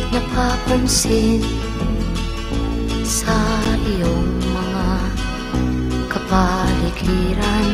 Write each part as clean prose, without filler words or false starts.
napapansin sa iyong mga kapaligiran.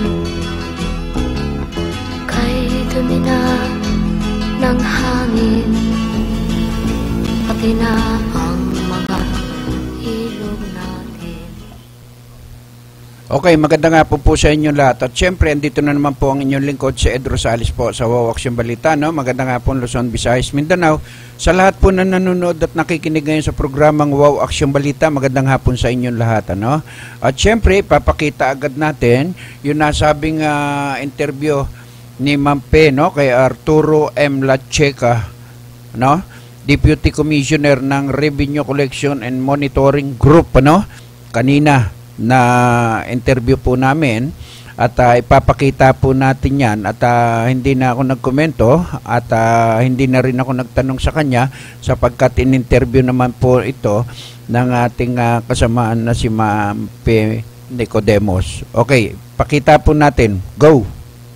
Kay dumi na ng hangin, pati na ang mga ilog natin. Okay, maganda nga po sa inyo lahat. At syempre, andito na naman po ang inyong lingkod si Ed Rosales po sa WOW Action Balita. No? Maganda nga po Luzon, Visayas, Mindanao. Sa lahat po na nanonood at nakikinig ngayon sa programang WOW Action Balita, magandang hapon sa inyong lahat. Ano? At syempre, papakita agad natin yung nasabing interview ni Ma'am Pe, no? Kay Arturo M. Lacheca, no? Deputy Commissioner ng Revenue Collection and Monitoring Group, ano? Kanina na interview po namin at ipapakita po natin yan at hindi na ako nagkomento at hindi na rin ako nagtanong sa kanya sapagkat in-interview naman po ito ng ating kasamaan na si Ma'am Pe Nicodemos. Okay, pakita po natin. Go!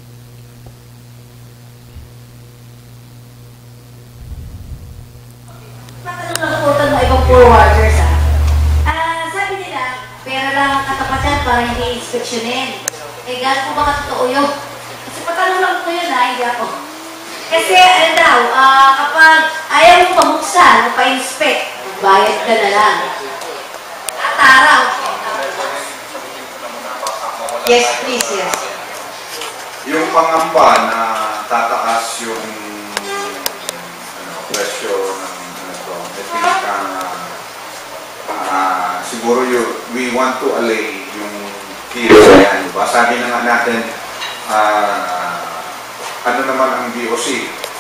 Forwarders, sabi nila, pera lang ang katapatan para hindi inspeksyonin. Eh, gano'n po ba katotoo yun? Kasi patanong lang po yun, hindi ako. Kasi, ano daw, kapag ayaw mo pabuksan o pa-inspect, bayad ka na lang. At araw. Yes, please, yes. Yung pangamba na tataas yung presyo ng siguro we want to allay yung kilos na yan, diba? Sabi na nga natin, ano naman ang DOC,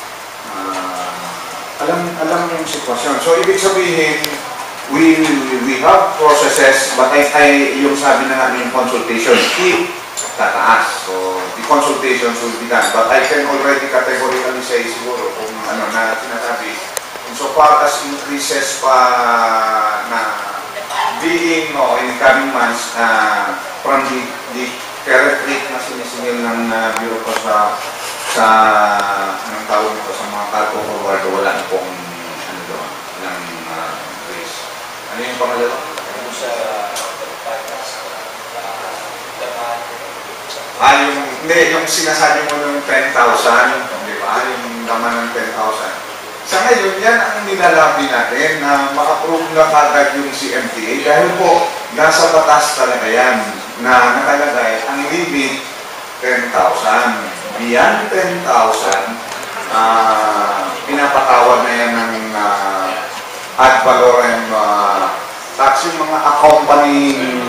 alam yung sitwasyon. So, ibig sabihin, we have processes, but yung sabi na nga yung consultation, tataas. So, the consultations will be done. But I can already categorically say siguro kung ano na sinasabi, so far as increases pa na being in coming months from the current rate na sinisingil ng Bureau ko sa anong tawag nito sa mga cargo forward, wala na pong ano doon ng raise. Ano yung pangalawa? Yung sinasabi mo ng 10,000, di ba? Yung laman ng 10,000. Sa ngayon, yan ang nilalabi natin na maka-approve na kagad yung CMTA dahil po, nasa batas talaga yan na nakalagay ang limit 10,000. Beyond 10,000, pinapatawad na yan ng ad valorem tax yung mga accompanying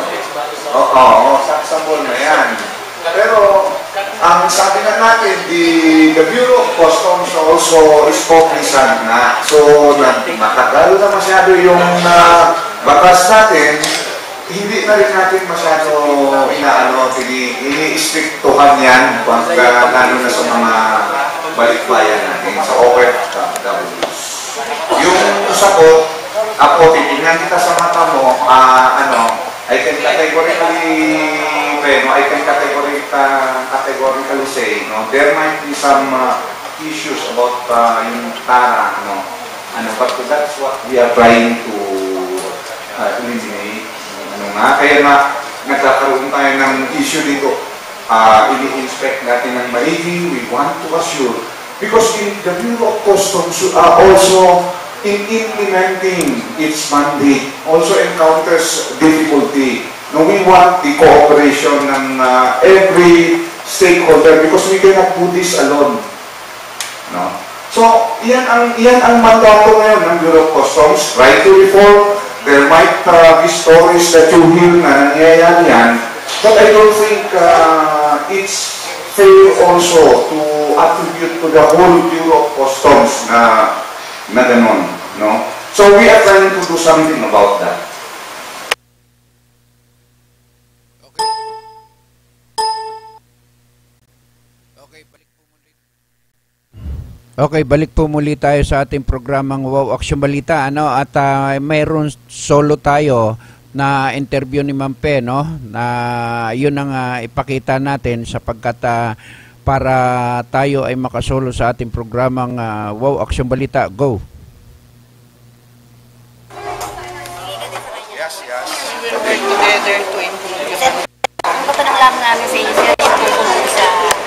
taxable na yan. Pero, ang sabi na natin, the Bureau of Customs also is cognizant na. So, matagal na masyado yung batas natin, hindi na rin natin masyado ini-strictuhan yan lalo na sa mga balikbayan natin, sa OFWs. Yung sagot, ako, titignan kita sa mata mo, I can categorically say, there might be some issues about yung TARA, but that's what we are trying to eliminate. Kaya nagkakaroon tayo ng issue dito. Ini-inspect natin ng maigi, we want to assure, because the Bureau of Customs also in implementing its mandate also encounters difficulty. We want the cooperation ng every stakeholder because we cannot do this alone. So, yan ang mandato ngayon ng Bureau of Customs. Try to reform. There might be stories that you hear na nangyayari yan, but I don't think it's fair also to attribute to the whole Bureau of Customs na ganon, no? So we are trying to do something about that. Okay, balik po muli tayo sa ating programang WOW Action Balita, ano? At mayroon solo tayo na interview ni Ma'am Pe, no? Na yun ang ipakita natin sapagkat para tayo ay makasolo sa ating programang WOW Action Balita. Go! order to improve. Sir, ang tatanong lang namin sa inyo, sir, yung tungkol sa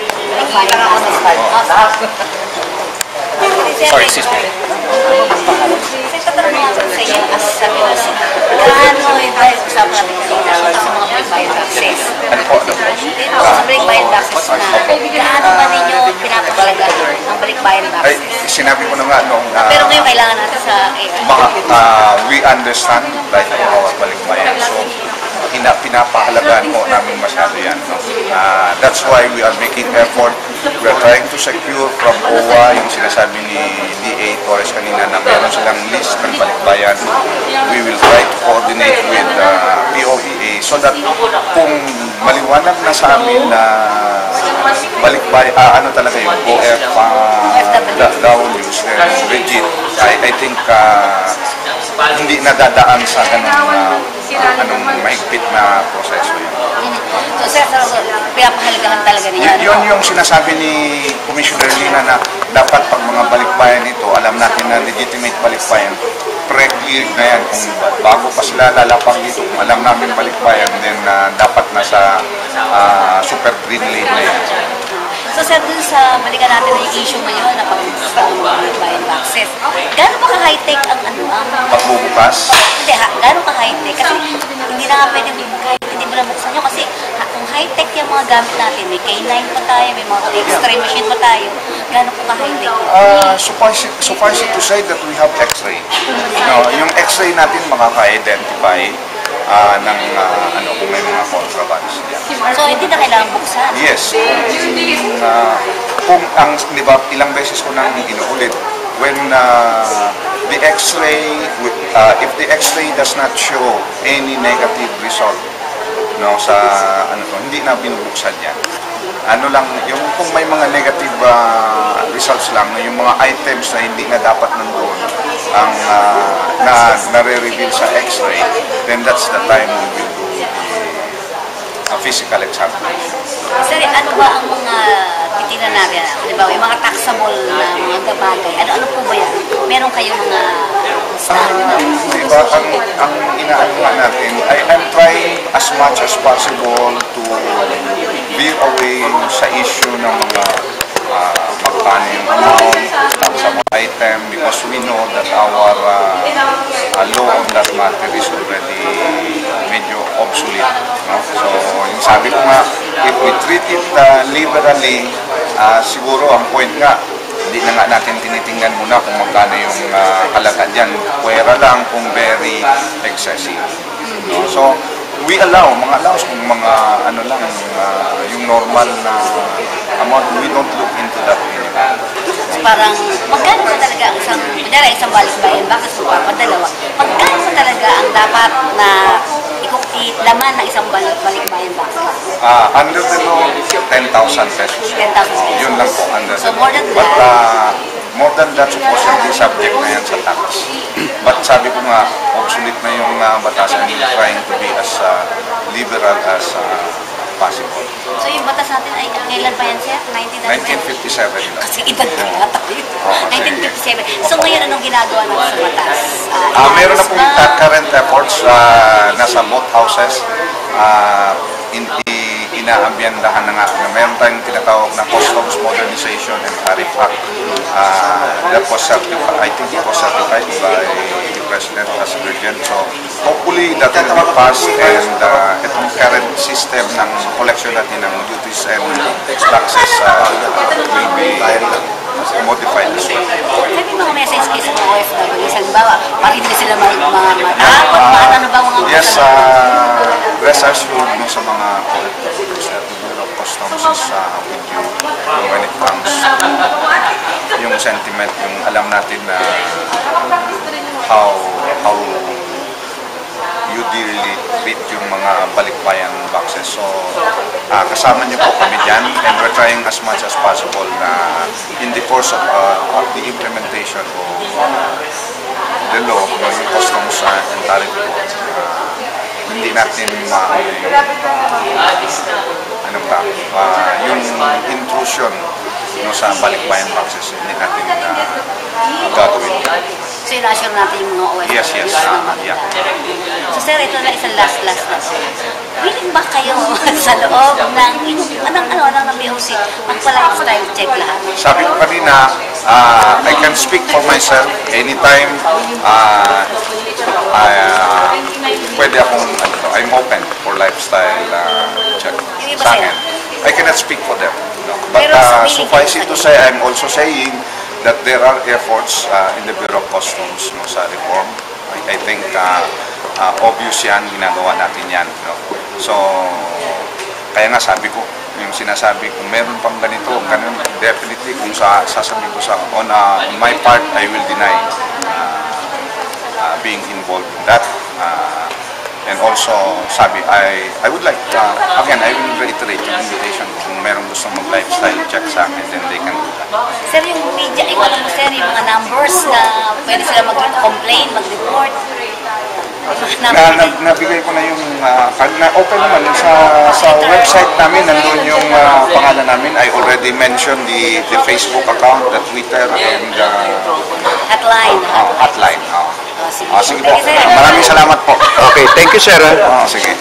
Sorry, excuse me. Sir, tatanong nga po sa inyo, as sabi ko sa gaano yung dahil usapan natin kanina sa mga break-buy taxes. Ano po? Dito sa break-buy taxes na, gaano ba ninyo pinapakalaga ang break-buy Ay, taxes? sinabi ko na nga nung Pero ngayon kailangan natin sa we understand like bawat balikbayan. So, pinapahalagaan po namin masyado yan. No? That's why we are making effort. We are trying to secure from OWA yung sinasabi ni DA Torres kanina na meron silang list ng balikbayan. We will try to coordinate with POEA so that kung maliwanag na sa amin na balikbayan, ano talaga yung OFWs, legit, I think hindi nadadaan sa anong mahigpit na proseso yun. So, sir, pinapahalagahan talaga niya. Yun yung sinasabi ni Commissioner Lina na dapat pag mga balikbayan ito, alam natin na legitimate balikbayan, pre-clear na yan. Kung bago pa sila lalapang dito, kung alam namin balikbayan, then dapat nasa super green lane na yan. So, sir, dun sa balikan natin yung issue ngayon na pag-gusto ng mga bayan taxes, gaano ba ka-high-tech ang Pagbubukas? Hindi, gaano ka-high-tech? Kasi hindi na nga pwede kahit hindi mo na buksan nyo kasi kung high-tech yung mga gamit natin, may K9 pa tayo, may mga X-ray machine pa tayo, gaano po ka-high-tech? Suffice it to say that we have X-ray. Yung X-ray natin makaka-identify ng kung may mga contrabands. So, hindi na kailangan buksan? Yes. Kung di ba, ilang beses ko nang inuulit, when the X-ray, if the X-ray does not show any negative result, sa hindi na binubuksan yan. Yung kung may mga negative results lang, yung mga items na hindi na dapat nandoon, ang nare-reveal sa X-ray, then that's the time we will do a physical examination. Sir, ano ba ang mga titingnan natin? Diba, yung mga taxable na mga bagay, ano po ba yan? Meron kayong mga Diba, ang inaano nga natin, I'm trying as much as possible to veer away sa issue ng mga magkano yung amount, taxable item, because we know that our law on that matter is already medyo obsolete. No? So, yung sabi ko nga, if we treat it liberally, siguro ang point nga, hindi na nga natin tinitingnan muna kung magkano yung halaga dyan. Pwera lang kung very excessive. No? So, we allow, mga allows kung mga yung normal na amount, we don't look into that anymore. Parang, magkano ba talaga ang isang balikbayan, bakit po papadalawa? Magkano ba talaga ang dapat na laman ng isang balikbayan bakit? Under the law, 10,000 pesos. 10,000 Yun lang po, under So, the more law. than But that, more than that, supposedly subject na yan sa tax. But sabi ko nga, obsolete na yung batas and we're trying to be as liberal as possible. so yung batas natin ay kailan pa yan, sir? 1957 lang. Kasi iba na tayo. 1957. So ngayon, anong ginagawa natin sa batas? Meron na pong current efforts nasa both houses. Inaambiyandahan na nga na meron tayong tinatawag na Customs Modernization and Tariff Act. That was certified, I think it was certified by the President as urgent. So hopefully that will be passed and itong current system ng collection natin ng duties and taxes will be modified as well. May mga message kayo sa mga OFW. Halimbawa, parang hindi sila matakot, ano ba mga Yes, rest assured sa mga OFWs that the Bureau of Customs is with you when it comes to yung sentiment, yung alam natin na how you dearly treat yung mga balikbayan boxes. So, kasama niyo po kami dyan and we're trying as much as possible na in the course of the implementation of the law, yung customs and tariff law, hindi natin yung intrusion sa balikbayan boxes, hindi natin gagawin. So na-assure natin yung mga OFW. Yes, yes. Yeah. So sir, ito na isang last na. Willing ba kayo sa loob ng BOC magpa-lifestyle check lahat? Sabi ko kanina, I can speak for myself anytime. Pwede akong, I'm open for lifestyle check sa akin. I cannot speak for them. No? But suffice it to say, I'm also saying that there are efforts in the Bureau of Customs sa reform. I think obvious yan, ginagawa natin yan. No? So, kaya nga sabi ko, yung sinasabi, kung meron pang ganito, ganun, definitely kung sasabihin ko on my part, I will deny being involved in that. And also, sabi, I would like, again, I will reiterate yung invitation kung merong gusto mag-lifestyle check sa akin, then they can do that. Sir, yung media, alam mo sir, yung mga numbers na pwede sila mag-complain, mag-report. Nabigay ko na yung, open naman sa website namin, nandun yung pangalan namin. I already mentioned the Facebook account, the Twitter, and hotline. Hotline. Sige po. Thank you, sir. Maraming salamat po. Okay, thank you, sir. Sige.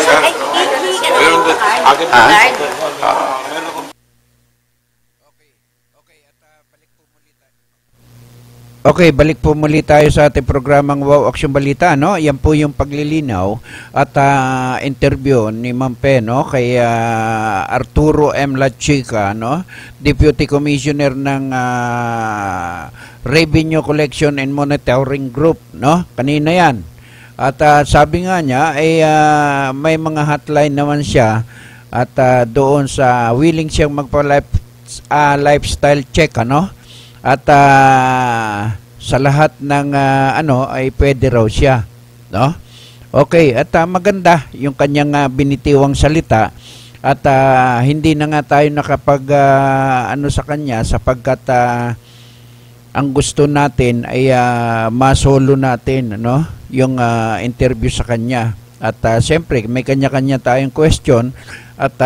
Okay, balik po muli tayo sa ating programang Wow Action Balita, no? Yan po yung paglilinaw at interview ni Ma'am Pe, no? Kay Arturo M. Lachica, no? Deputy Commissioner ng Revenue Collection and Monitoring Group, no? Kanina yan. At sabi nga niya, ay may mga hotline naman siya at doon sa willing siyang magpa-lifestyle check, ano? At sa lahat ng ay pwede raw siya, no? Okay, at maganda yung kanyang binitiwang salita at hindi na nga tayo nakapag sa kanya sapagkat ang gusto natin ay masolo natin, no? Yung interview sa kanya. At siyempre may kanya-kanya tayong question at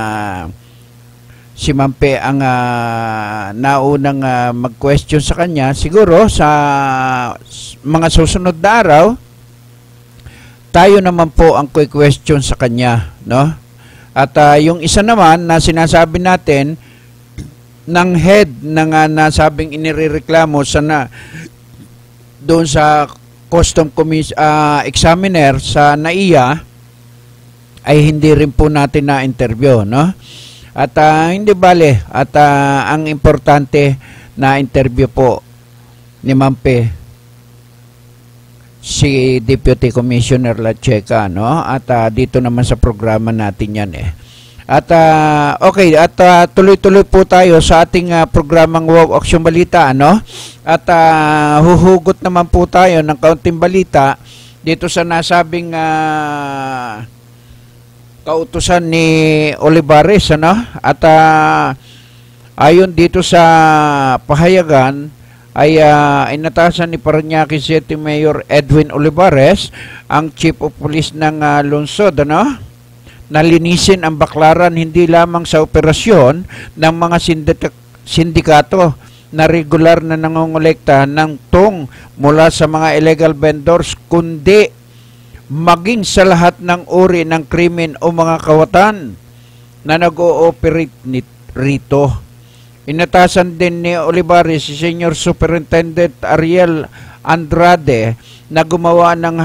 si Ma'am Pe ang naunang mag-question sa kanya. Siguro sa mga susunod na araw, tayo naman po ang question sa kanya, no? At yung isa naman na sinasabi natin ng head ng nasabing inireklamo doon sa custom examiner sa NAIA ay hindi rin po natin na-interview, no? At hindi bale at ang importante na interview po ni Ma'am Pe si Deputy Commissioner Lachica, no? At dito naman sa programa natin yan At okay, at tuloy-tuloy po tayo sa ating programang Wow Action Balita, no? At huhugot naman po tayo ng kaunting balita dito sa nasabing kautusan ni Olivares, ano? At ayon dito sa pahayagan ay inatasan ni Parañaque City Mayor Edwin Olivares ang Chief of Police ng lungsod, ano? Nalinisin ang Baclaran hindi lamang sa operasyon ng mga sindikato na regular na nangongolekta ng tong mula sa mga illegal vendors, kundi maging sa lahat ng uri ng krimen o mga kawatan na nag-ooperate rito. Inatasan din ni Olivares si Senior Superintendent Ariel Andrade na gumawa ng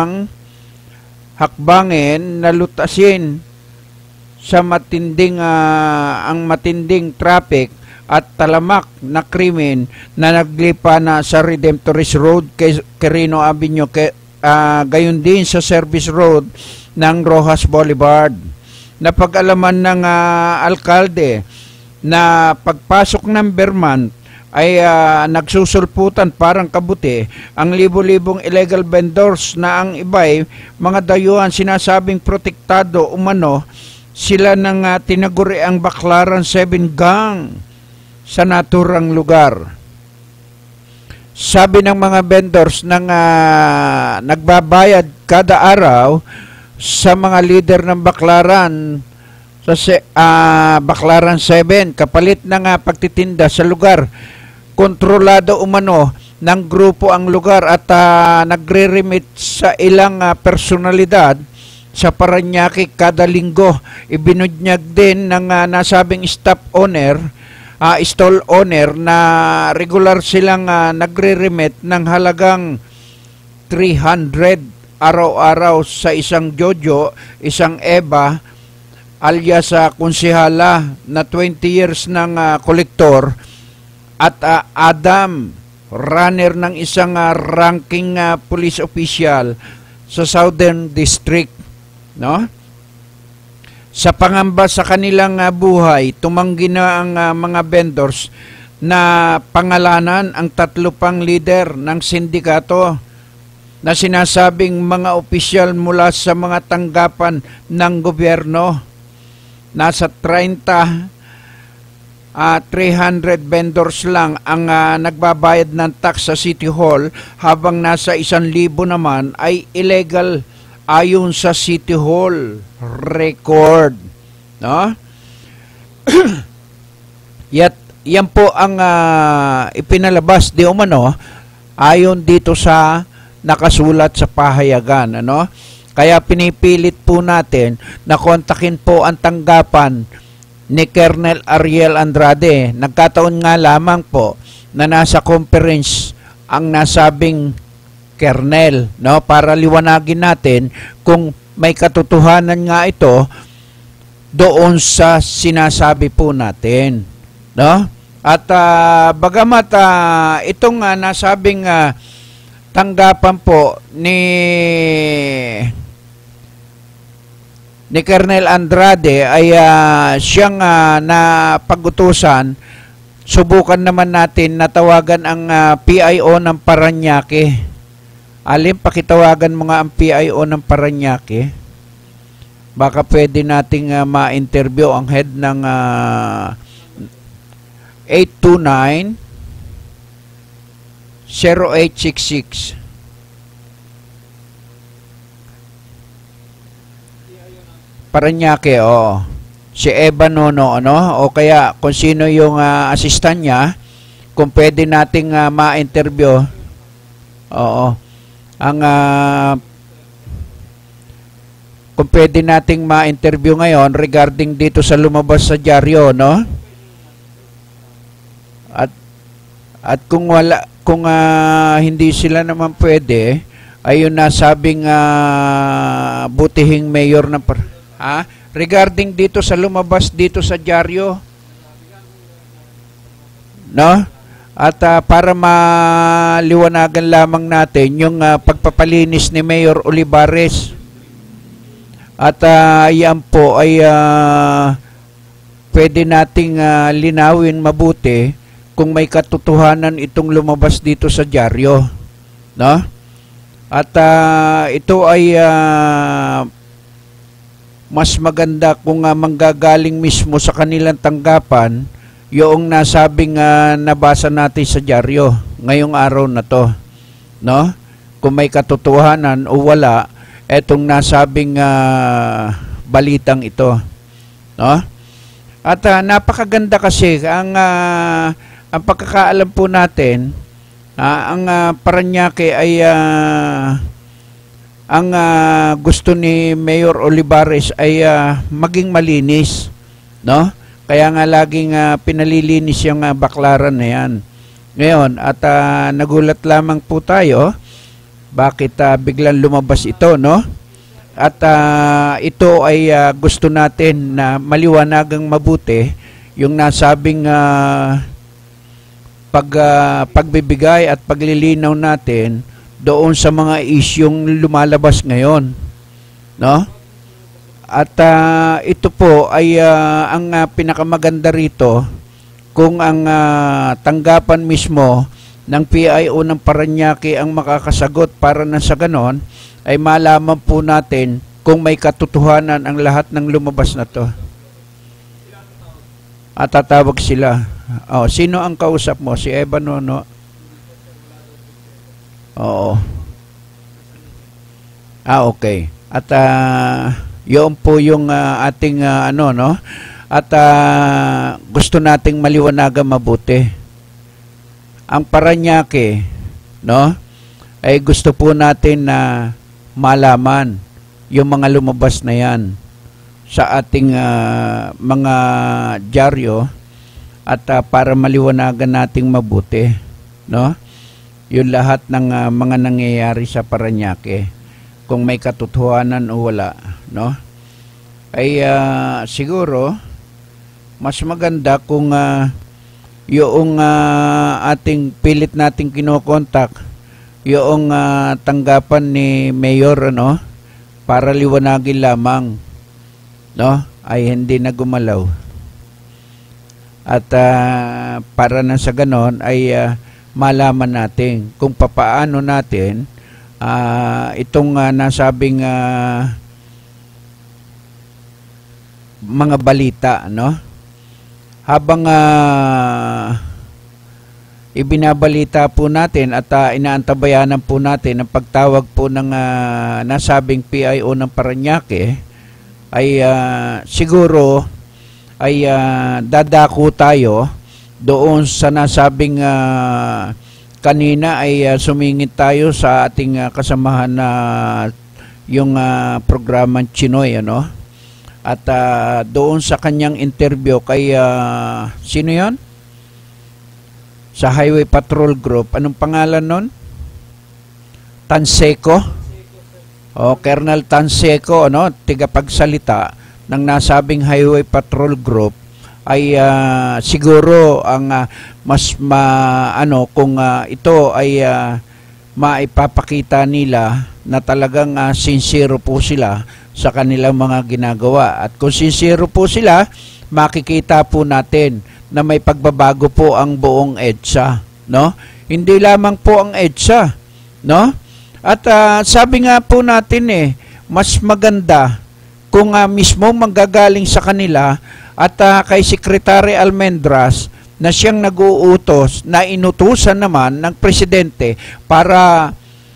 hakbangin na lutasin sa ang matinding traffic at talamak na krimen na naglipa na sa Redemptorist Road, Quirino Avenue, gayon din sa Service Road ng Rojas Boulevard. Napag-alaman ng alkalde na pagpasok ng Berman ay nagsusulputan parang kabuti ang libo-libong illegal vendors na ang iba'y mga dayuhan sinasabing protektado umano sila ng tinaguri ang Baclaran 7 Gang sa naturang lugar. Sabi ng mga vendors ng nagbabayad kada araw sa mga leader ng Baclaran sa Baclaran 7 kapalit ng pagtitinda sa lugar kontrolado umano ng grupo ang lugar at nagre-remit sa ilang personalidad sa Parañaque kada linggo. Ibinunyag din ng nasabing stall owner na regular silang nagre-remit ng halagang 300 araw-araw sa isang Jojo, isang Eva, alias konsehala na 20 years ng kolektor, at Adam, runner ng isang ranking police official sa Southern District, no? Sa pangamba sa kanilang buhay, tumanggi na ang mga vendors na pangalanan ang 3 pang leader ng sindikato na sinasabing mga opisyal mula sa mga tanggapan ng gobyerno. Nasa 300 vendors lang ang nagbabayad ng tax sa City Hall, habang nasa 1,000 naman ay illegal ayon sa City Hall record, no? Yan po ang ipinalabas di umano ayon dito sa nakasulat sa pahayagan, ano? Kaya pinipilit po natin na kontakin po ang tanggapan ni Colonel Ariel Andrade. Nagkataon nga lamang po na nasa conference ang nasabing Colonel, no, para liwanagin natin kung may katotohanan nga ito doon sa sinasabi po natin, no? At bagamat itong nasabing tanggapan po ni Colonel Andrade ay siyang napag-utusan, subukan naman natin na tawagan ang PIO ng Parañaque. Alin, pakitawagan mo nga ang PIO ng Parañaque. Baka pwede nating ma-interview ang head ng 829-0866. Parañaque, oo. Si Eva Nono, ano? O kaya kung sino yung assistant niya, kung pwede nating ma-interview. Oo. Kung pwede nating ma-interview ngayon regarding dito sa lumabas sa dyaryo, no? At kung hindi sila naman pwede, ayun nasabing butihing mayor ng regarding dito sa lumabas dito sa dyaryo, no? At para maliwanagan lamang natin yung pagpapalinis ni Mayor Olivares. At yan po ay pwede nating linawin mabuti kung may katotohanan itong lumabas dito sa dyaryo, no? At ito ay mas maganda kung manggagaling mismo sa kanilang tanggapan yung nasabing nabasa natin sa dyaryo ngayong araw na to, no? Kung may katotohanan o wala etong nasabing balitang ito, no? At napakaganda kasi ang pagkakaalam po natin, ang Parañaque ay ang gusto ni Mayor Olivares ay maging malinis, no? Kaya nga laging pinalilinis yung baklaran na yan. Ngayon, at nagulat lamang po tayo bakit biglang lumabas ito, no? At ito ay gusto natin na maliwanagang mabuti yung nasabing pagbibigay at paglilinaw natin doon sa mga isyong lumalabas ngayon, no? At ito po ay ang pinakamaganda rito kung ang tanggapan mismo ng PIO ng Parañaque ang makakasagot, para na sa ganon ay malaman po natin kung may katotohanan ang lahat ng lumabas na to. At tatawag sila. Oh, sino ang kausap mo? Si Eva Nono? Oo. Okay. At yun po yung ating no? At gusto nating maliwanagan mabuti. Ang Parañaque no? Ay gusto po natin na malaman yung mga lumabas na yan sa ating mga dyaryo at para maliwanagan nating mabuti, no? Yung lahat ng mga nangyayari sa Parañaque, kung may katotohanan o wala, no? Ay siguro mas maganda kung yung ating pilit nating kinokontak, yung tanggapan ni Mayor, ano, para liwanagin lamang, no, ay hindi na gumalaw. At para na sa ganon ay malaman natin kung papaano natin itong nasabing mga balita, no? Habang ibinabalita po natin at inaantabayanan po natin ang pagtawag po ng nasabing PIO ng Parañaque, ay siguro ay dadako tayo doon sa nasabing kanina ay sumingit tayo sa ating kasamahan na yung programang Chinoy, ano? At doon sa kanyang interview kay sino yon? Sa Highway Patrol Group, anong pangalan nun? Tanseco? O, Colonel Tanseco, ano, tigapagsalita ng nasabing Highway Patrol Group, ay siguro ang mas kung ito ay maipapakita nila na talagang sincere po sila sa kanilang mga ginagawa. At kung sincere po sila, makikita po natin na may pagbabago po ang buong EDSA, no? Hindi lamang po ang EDSA, no? At sabi nga po natin mas maganda kung mismo manggagaling sa kanila at kay Secretary Almendras na siyang nag-uutos na inutusan naman ng presidente para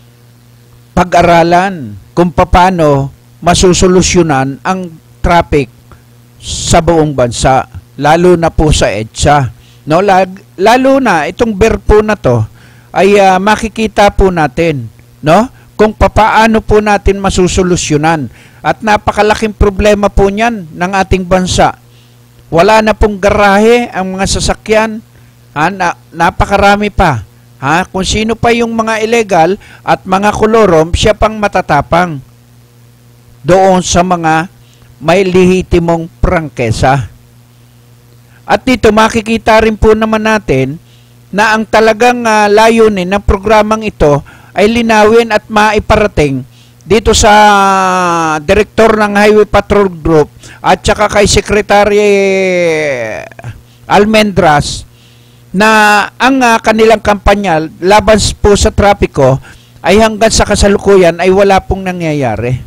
pag-aralan kung paano masusolusyonan ang traffic sa buong bansa, lalo na po sa EDSA, no? Lalo na itong BER po na to ay makikita po natin, no, kung papaano po natin masusolusyonan. At napakalaking problema po niyan ng ating bansa. Wala na pong garahe ang mga sasakyan, napakarami pa. Kung sino pa yung mga illegal at mga kolorom, siya pang matatapang doon sa mga may lehitimong prangkesa. At dito makikita rin po naman natin na ang talagang layunin ng programang ito ay linawin at maiparating dito sa direktor ng Highway Patrol Group at saka kay Secretary Almendras na ang kanilang kampanya laban po sa trapiko ay hanggang sa kasalukuyan ay wala pong nangyayari.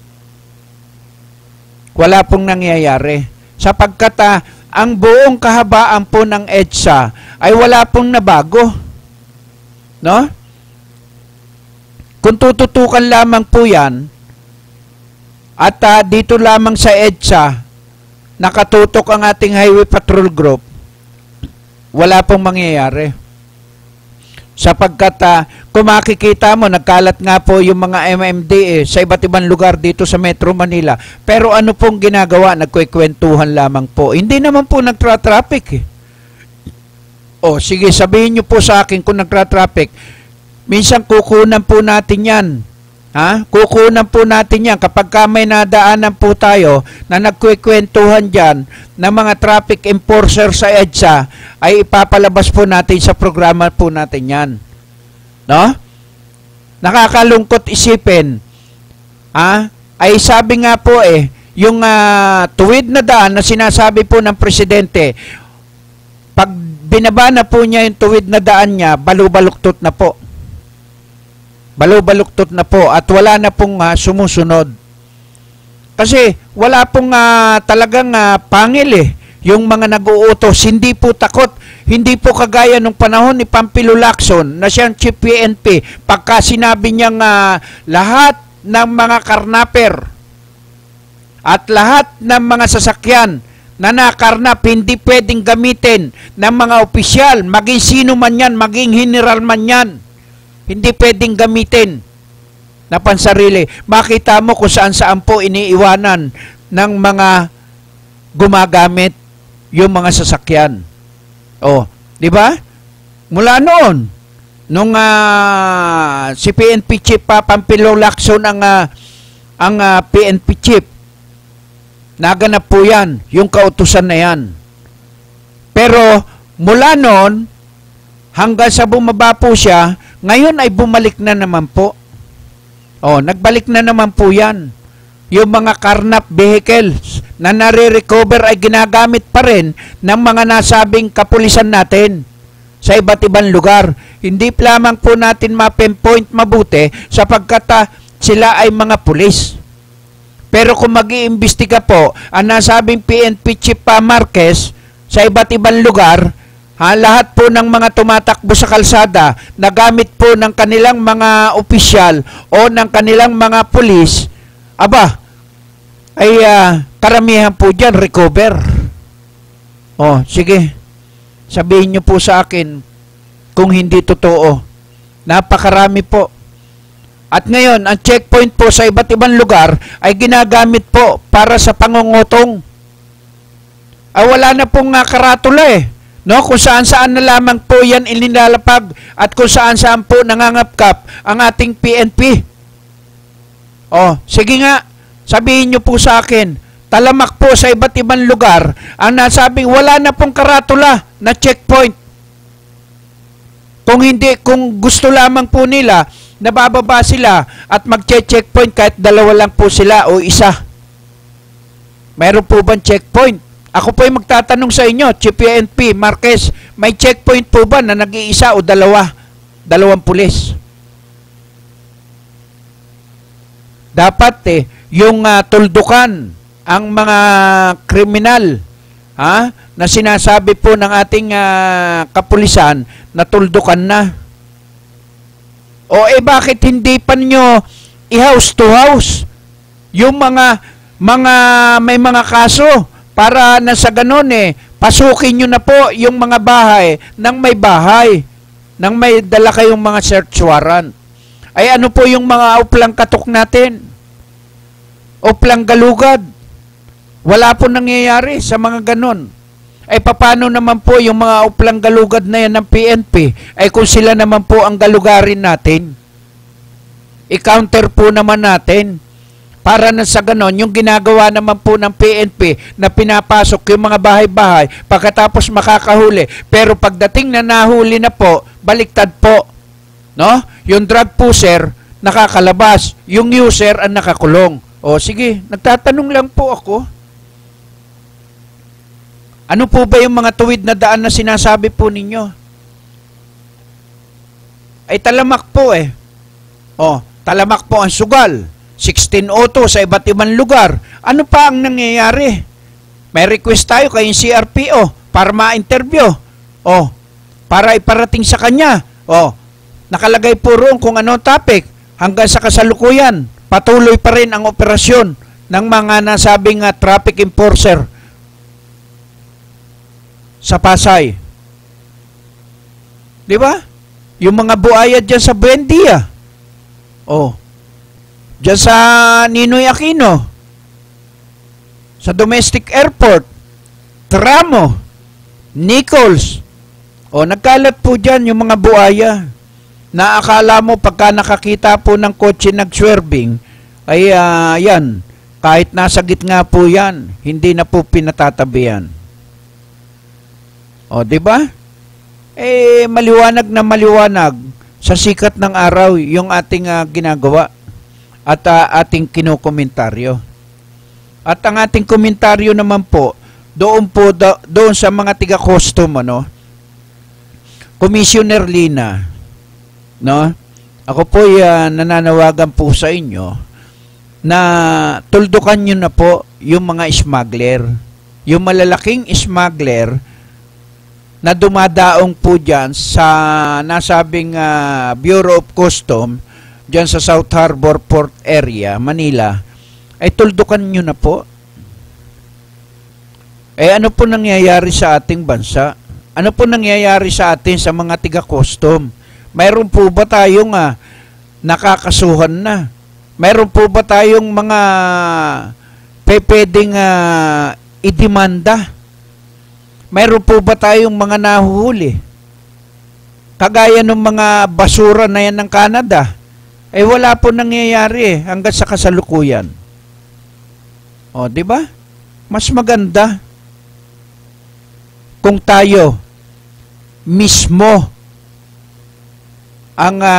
Wala pong nangyayari. Sapagkat ang buong kahabaan po ng EDSA ay wala pong nabago. No? Kung tututukan lamang po yan, at dito lamang sa EDSA, nakatutok ang ating Highway Patrol Group, wala pong mangyayari. Sapagkat kung makikita mo, nagkalat nga po yung mga MMDA sa iba't ibang lugar dito sa Metro Manila. Pero ano pong ginagawa? Nagkwekwentuhan lamang po. Hindi naman po nagtra-traffic. O sige, sabihin nyo po sa akin kung nagtra-traffic. Minsan kukunan po natin yan. Kukunan po natin yan kapag may nadaanan po tayo na nagkwekwentuhan dyan na mga traffic enforcer sa EDSA, ay ipapalabas po natin sa programa po natin yan. No? Nakakalungkot isipin. Ay sabi nga po yung tuwid na daan na sinasabi po ng presidente, pag binaba na po niya yung tuwid na daan niya, balubaluktot na po. Balubaluktot na po at wala na pong sumusunod. Kasi wala pong talagang pangil yung mga nag-uutos. Hindi po takot. Hindi po kagaya nung panahon ni Pampilo Lacson na siyang chief PNP. Pagka sinabi niyang lahat ng mga karnaper at lahat ng mga sasakyan na nakarnap hindi pwedeng gamitin ng mga opisyal, maging sino man yan, maging general man yan. Hindi pwedeng gamitin na pansarili. Makita mo kung saan-saan po iniiwanan ng mga gumagamit yung mga sasakyan. Oh, di ba? Mula noon, nung si PNP Chief Pampilo Lacson ang PNP Chief, naganap po yan, yung kautusan na yan. Pero mula noon, hanggang sa bumaba po siya, ngayon ay bumalik na naman po. Oh, nagbalik na naman po yan. Yung mga carnap vehicles na nare-recover ay ginagamit pa rin ng mga nasabing kapulisan natin sa iba't ibang lugar. Hindi lamang po natin ma-pinpoint mabuti sapagkat sila ay mga pulis. Pero kung mag-iimbestiga po ang nasabing PNP Chief Marquez sa iba't ibang lugar, lahat po ng mga tumatakbo sa kalsada na gamit po ng kanilang mga opisyal o ng kanilang mga pulis, ay karamihan po dyan recover. Oh, sige. Sabihin nyo po sa akin kung hindi totoo. Napakarami po. At ngayon, ang checkpoint po sa iba't ibang lugar ay ginagamit po para sa pangungutong. Wala na pong karatula eh. No, kung saan-saan na lamang po yan inilalapag at kung saan-saan po nangangapkap ang ating PNP. Oh, sige nga, sabihin nyo po sa akin, talamak po sa iba't ibang lugar ang nasabing wala na pong karatula na checkpoint. Kung hindi, kung gusto lamang po nila, nabababa sila at magche-checkpoint kahit dalawa lang po sila o isa. Mayroon po bang checkpoint? Ako po ay magtatanong sa inyo, Chief PNP Marquez, may checkpoint po ba na nag-iisa o dalawang pulis? Dapat yung tuldukan ang mga kriminal na sinasabi po ng ating kapulisan na tuldukan na. O bakit hindi pa nyo i-house to house yung mga may mga kaso para na sa ganon pasukin nyo na po yung mga bahay nang may bahay, nang may dala kayong mga search warrant. Ay ano po yung mga uplang katok natin? Uplang galugad. Wala po nangyayari sa mga ganon. Ay paano naman po yung mga uplang galugad na yan ng PNP ay kung sila naman po ang galugarin natin? I-counter po naman natin. Para na sa ganon, yung ginagawa naman po ng PNP na pinapasok yung mga bahay-bahay pagkatapos makakahuli. Pero pagdating na nahuli na po, baliktad po. No? Yung drug pusher, nakakalabas. Yung user ang nakakulong. O sige, nagtatanong lang po ako. Ano po ba yung mga tuwid na daan na sinasabi po ninyo? Ay talamak po O, talamak po ang sugal. 16 auto sa iba't ibang lugar. Ano pa ang nangyayari? May request tayo kay CRPO para ma-interview. Para iparating sa kanya. Nakalagay po roon kung ano topic. Hanggang sa kasalukuyan, patuloy pa rin ang operasyon ng mga nasabing traffic enforcer sa Pasay. Di ba? Yung mga buaya dyan sa Buendia. Diyan sa Ninoy Aquino, sa domestic airport, Tramo, Nichols, nagkalat po dyan yung mga buaya na akala mo pagka nakakita po ng kotse nagswerving, ay yan, kahit nasa gitna po yan, hindi na po pinatatabihan. Di ba? Maliwanag na maliwanag sa sikat ng araw yung ating ginagawa. At ating kinukomentaryo. At ang ating komentaryo naman po, doon sa mga tiga-custom, Commissioner Lina, ako po nananawagan po sa inyo na tuldukan nyo na po yung mga smuggler. Yung malalaking smuggler na dumadaong po dyan sa nasabing Bureau of Custom, dyan sa South Harbor Port Area, Manila, ay tuldukan nyo na po. Ano po nangyayari sa ating bansa? Ano po nangyayari sa atin sa mga tiga-custom? Mayroon po ba tayong nakakasuhan na? Mayroon po ba tayong mga pwedeng idemanda? Mayroon po ba tayong mga nahuhuli? Kagaya ng mga basura na yan ng Canada, wala po nangyayari hanggang sa kasalukuyan. O, di ba? Mas maganda kung tayo mismo ang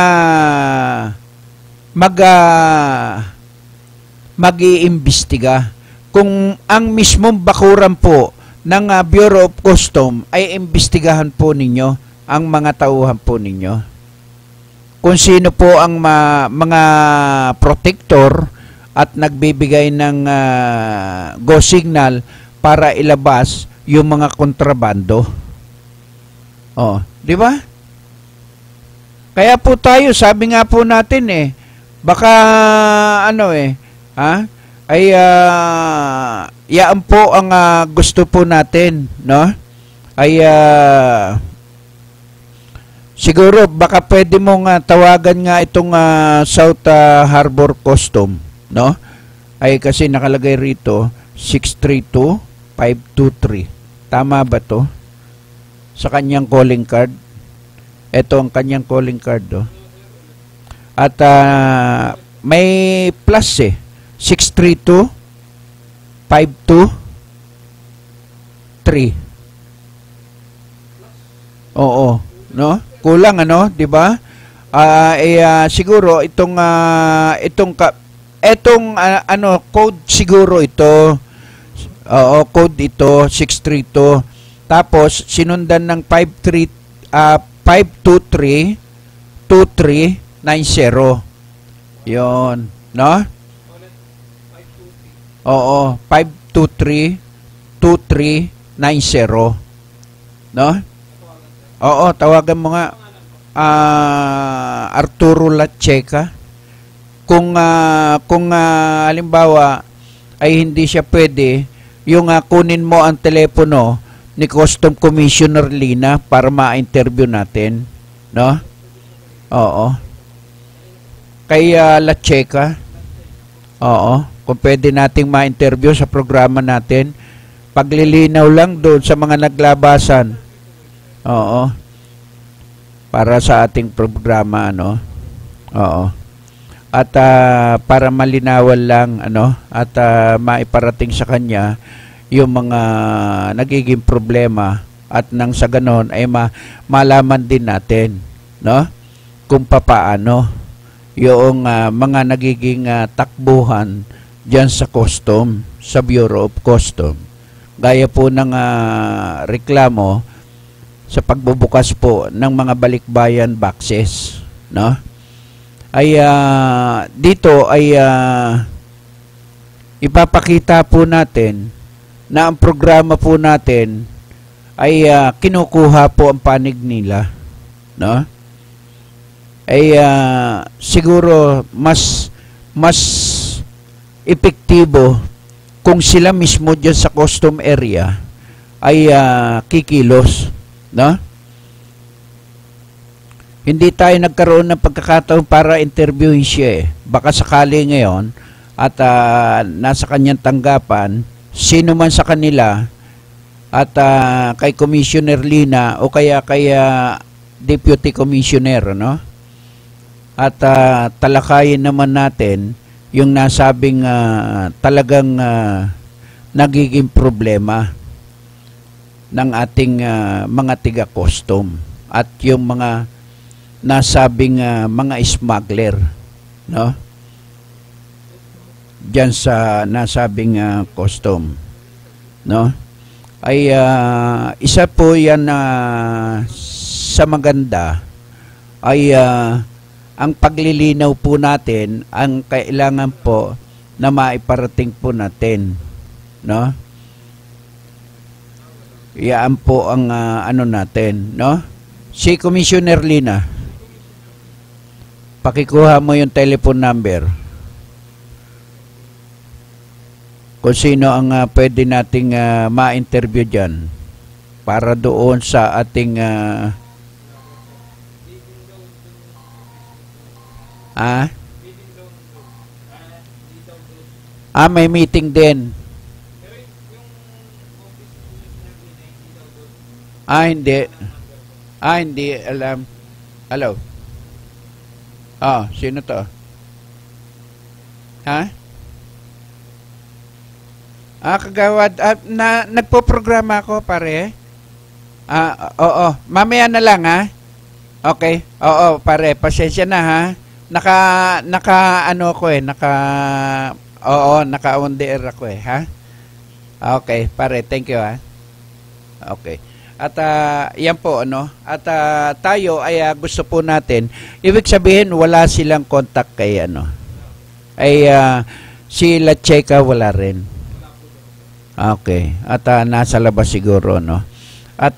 mag-iimbestiga. Kung ang mismong bakuran po ng Bureau of Custom ay imbestigahan po ninyo ang mga tauhan po ninyo. Kung sino po ang mga protector at nagbibigay ng go signal para ilabas yung mga kontrabando. Oh, di ba? Kaya po tayo, sabi nga po natin baka yaan po ang gusto po natin, no? Siguro baka pwede mong tawagan nga itong South Harbor Custom, no? Kasi nakalagay rito 632-523. Tama ba to? Sa kanyang calling card. Ito ang kanyang calling card, oh. At may plus 632-523. Oo, no? Kulang, ano, 'di ba? Siguro itong code siguro ito. Oo, code ito 632. Tapos sinundan ng 523-2390. 'Yon, no? Oo, 523-2390. No? Oo, tawagan mo nga Arturo Lacheca. Kung halimbawa ay hindi siya pwede, yung kunin mo ang telepono ni Custom Commissioner Lina para ma-interview natin, no? Oo. Kay Lacheca. Oo, kung pwede nating ma-interview sa programa natin, paglilinaw lang doon sa mga naglabasan. Oo. Para sa ating programa, ano? Oo. At para malinawan lang, ano, at maiparating sa kanya yung mga nagiging problema at nang sa ganon ay malaman din natin, no? Kung papaano yung mga nagiging takbuhan diyan sa custom, sa Bureau of Custom. Gaya po ng reklamo sa pagbubukas po ng mga balikbayan boxes, no? Ay dito ay ipapakita po natin na ang programa po natin ay kinukuha po ang panig nila, no? Ay siguro mas epektibo kung sila mismo diyan sa custom area ay kikilos, no? Hindi tayo nagkaroon ng pagkakataon para interviewin siya. Baka sakali ngayon at nasa kanyang tanggapan, sino man sa kanila at kay Commissioner Lina o kaya kay Deputy Commissioner, no? At talakayin naman natin yung nasabing talagang nagiging problema ng ating mga tiga-custom at yung mga nasabing mga smuggler, no? Diyan sa nasabing custom, no? Ay isa po yan sa maganda ay ang paglilinaw po natin ang kailangan po na maiparating po natin, no? Iyan po ang ano natin, no? Si Commissioner Lina, pakikuha mo yung telephone number kung sino ang pwede nating ma-interview dyan para doon sa ating Ah? May meeting din. Hindi. Hindi alam. Hello. Sino to? Ha? Kagawad. Nagpo-programa ako, pare. Oo. Mamaya na lang, ha? Okay. Oo, pare. Pasensya na, ha? Naka-on the air ako, ha? Okay, pare. Thank you, ha? Okay. At yan po, ano? At tayo ay gusto po natin, ibig sabihin wala silang contact kay ano. Ay si Lacheka wala rin. Okay. At nasa labas siguro, no? At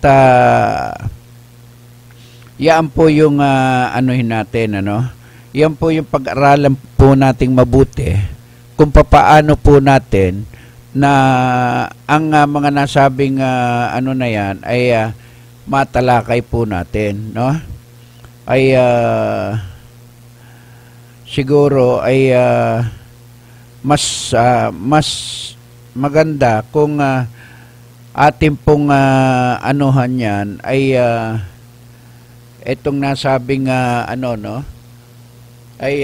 yan po yung anuhin natin, ano? Yan po yung pag-aralan po nating mabuti kung papaano po natin na ang mga nasabing ano na yan ay matalakay po natin, no? Ay siguro ay mas maganda kung ating pong anuhan yan ay itong nasabing ano, no? Ay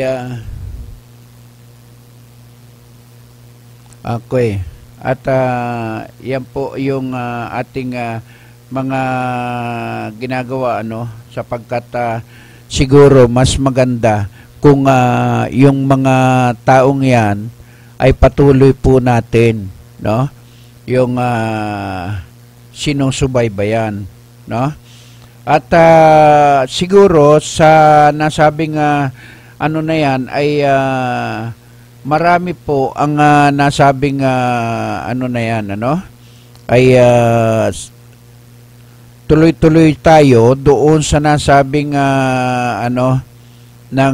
okay. At yan po yung ating mga ginagawa, ano, sapagkat siguro mas maganda kung yung mga taong yan ay patuloy po natin, no? Yung sinusubaybayan, no? At siguro sa nasabing ano na yan ay marami po ang nasabing ano na yan, ano? Ay tuloy-tuloy tayo doon sa nasabing ano ng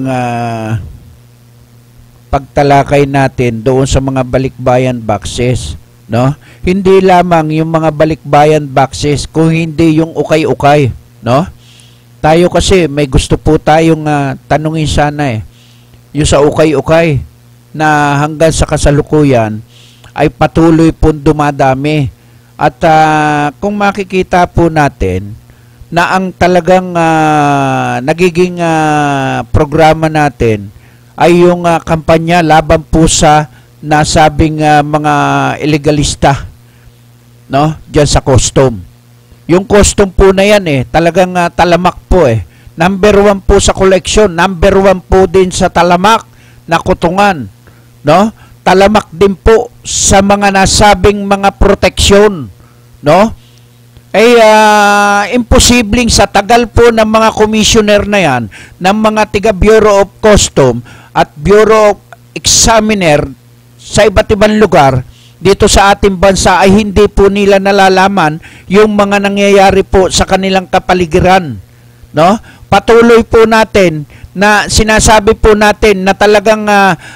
pagtalakay natin doon sa mga balikbayan boxes, no? Hindi lamang yung mga balikbayan boxes, kung hindi yung ukay-ukay, no? Tayo kasi may gusto po tayong tanungin sana yung sa ukay-ukay na hanggang sa kasalukuyan ay patuloy po dumadami. At kung makikita po natin na ang talagang nagiging programa natin ay yung kampanya laban po sa nasabing mga illegalista, no? Diyan sa custom. Yung custom po na yan talagang talamak po Number 1 po sa collection, number 1 po din sa talamak na kutungan, no? Talamak din po sa mga nasabing mga proteksyon, no? Ay imposibleng sa tagal po ng mga commissioner na yan, ng mga tiga Bureau of Custom at Bureau of Examiner sa iba't ibang lugar dito sa ating bansa ay hindi po nila nalalaman yung mga nangyayari po sa kanilang kapaligiran, no? Patuloy po natin na sinasabi po natin na talagang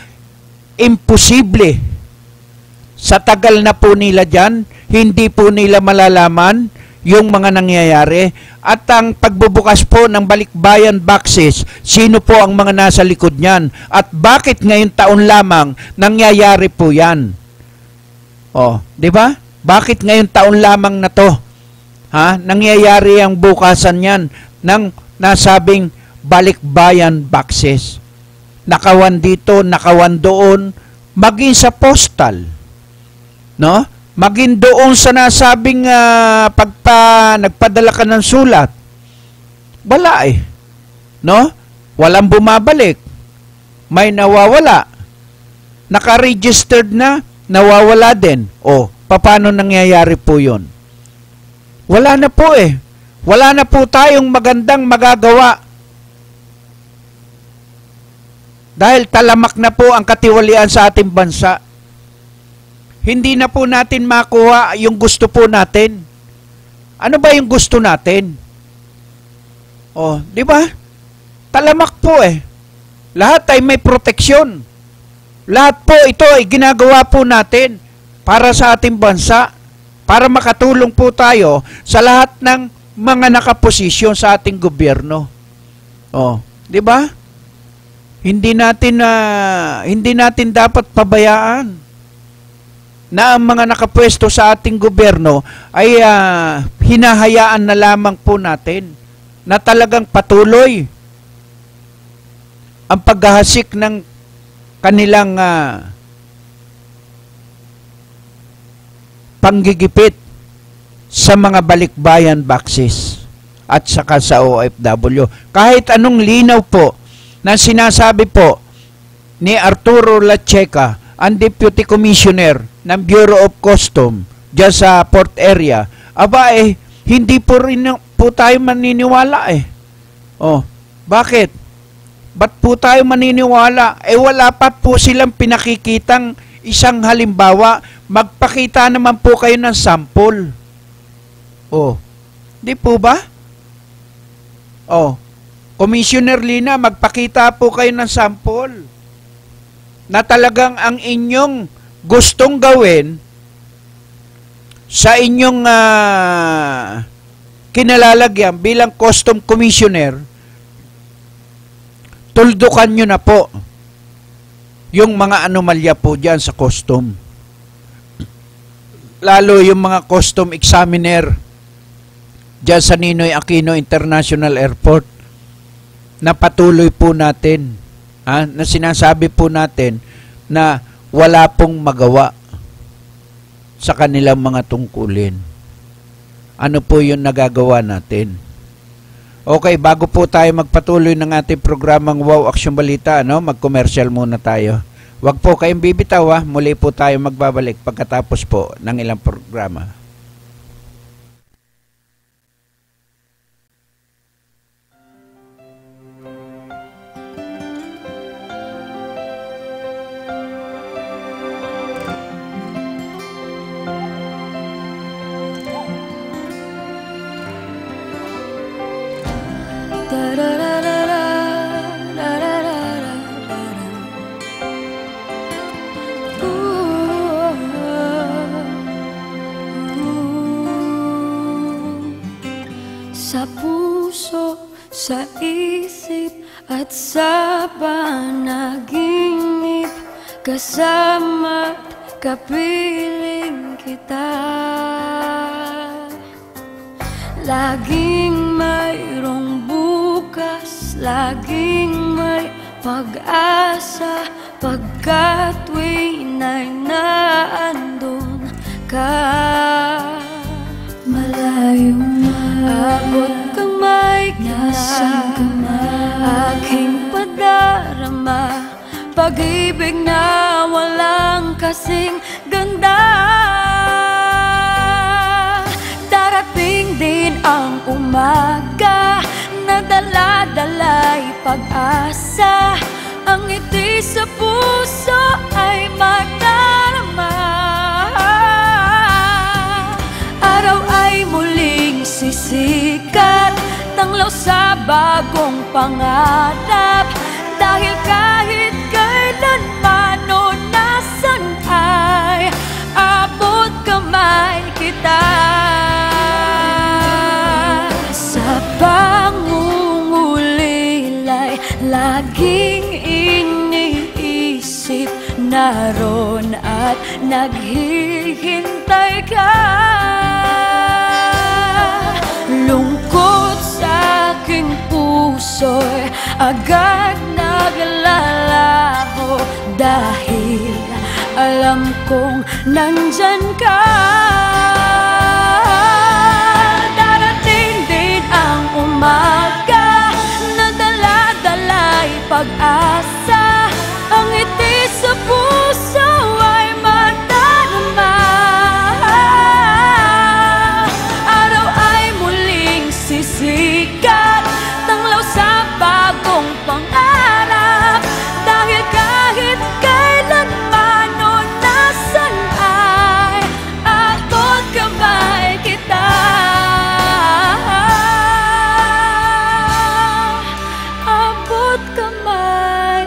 imposible sa tagal na po nila dyan, hindi po nila malalaman yung mga nangyayari. At ang pagbubukas po ng balikbayan boxes, sino po ang mga nasa likod niyan? At bakit ngayon taon lamang nangyayari po yan? Di ba? Bakit ngayon taon lamang na to? Nangyayari ang bukasan yan ng nasabing balikbayan boxes. Nakawan dito, nakawan doon, maging sa postal, no? Maging doon sa nasabing nagpadala ka ng sulat. Wala no? Walang bumabalik. May nawawala. Naka-registered na, nawawala din. Paano nangyayari po yun? Wala na po Wala na po tayong magandang magagawa. Dahil talamak na po ang katiwalian sa ating bansa. Hindi na po natin makuha yung gusto po natin. Ano ba yung gusto natin? Di ba? Talamak po Lahat ay may proteksyon. Lahat po ito ay ginagawa po natin para sa ating bansa. Para makatulong po tayo sa lahat ng mga nakaposisyon sa ating gobyerno. Di ba? hindi natin dapat pabayaan na ang mga nakapwesto sa ating gobyerno ay hinahayaan na lamang po natin na talagang patuloy ang paghahasik ng kanilang panggigipit sa mga balikbayan boxes at saka sa OFW. Kahit anong linaw po na sinasabi po ni Arturo Lacheca, ang Deputy Commissioner ng Bureau of Custom dyan sa port area, hindi po rin po tayo maniniwala eh. Oh, bakit? Ba't po tayo maniniwala? Wala pa po silang pinakikitang isang halimbawa. Magpakita naman po kayo ng sample. Oh, di po ba? Oh, Commissioner Lina, magpakita po kayo ng sample na talagang ang inyong gustong gawin sa inyong kinalalagyan bilang Custom Commissioner, tuldukan nyo na po yung mga anomalya po dyan sa custom. Lalo yung mga custom examiner dyan sa Ninoy Aquino International Airport na patuloy po natin, na sinasabi po natin na wala pong magawa sa kanilang mga tungkulin. Ano po yung nagagawa natin? Okay, bago po tayo magpatuloy ng ating programang Wow Action Balita, mag-commercial muna tayo. Huwag po kayong bibitaw, muli po tayo magbabalik pagkatapos po ng ilang programa. Sa puso, sa isip at sa panaginip, kasama't kapiling kita. Laging mayroong bukas, laging may pag-asa, pagkat tuwing ay naandun ka. Malayo abot kamay ka na, aking padarama, pag-ibig na walang kasing ganda. Darating din ang umaga na dala-dala'y pag-asa, ang ngiti sa puso ay madarama. Araw ay muling sisikat, tanglaw sa bagong pangarap, dahil kahit kailanman o nasan ay abot kamay kita. Sa pangungulilay, laging iniisip, naroon at naghihintay ka. Lungkot sa aking puso'y agad naglalaho, dahil alam kong nandyan ka. Darating din ang umaga na dala-dala'y pag-asa, ang ngiti sa puso ay madarama. Araw ay muling sisikat, tanglaw sa bagong pangarap, dahil kahit kailanman o nasan ay abot kamay kita. Abot kamay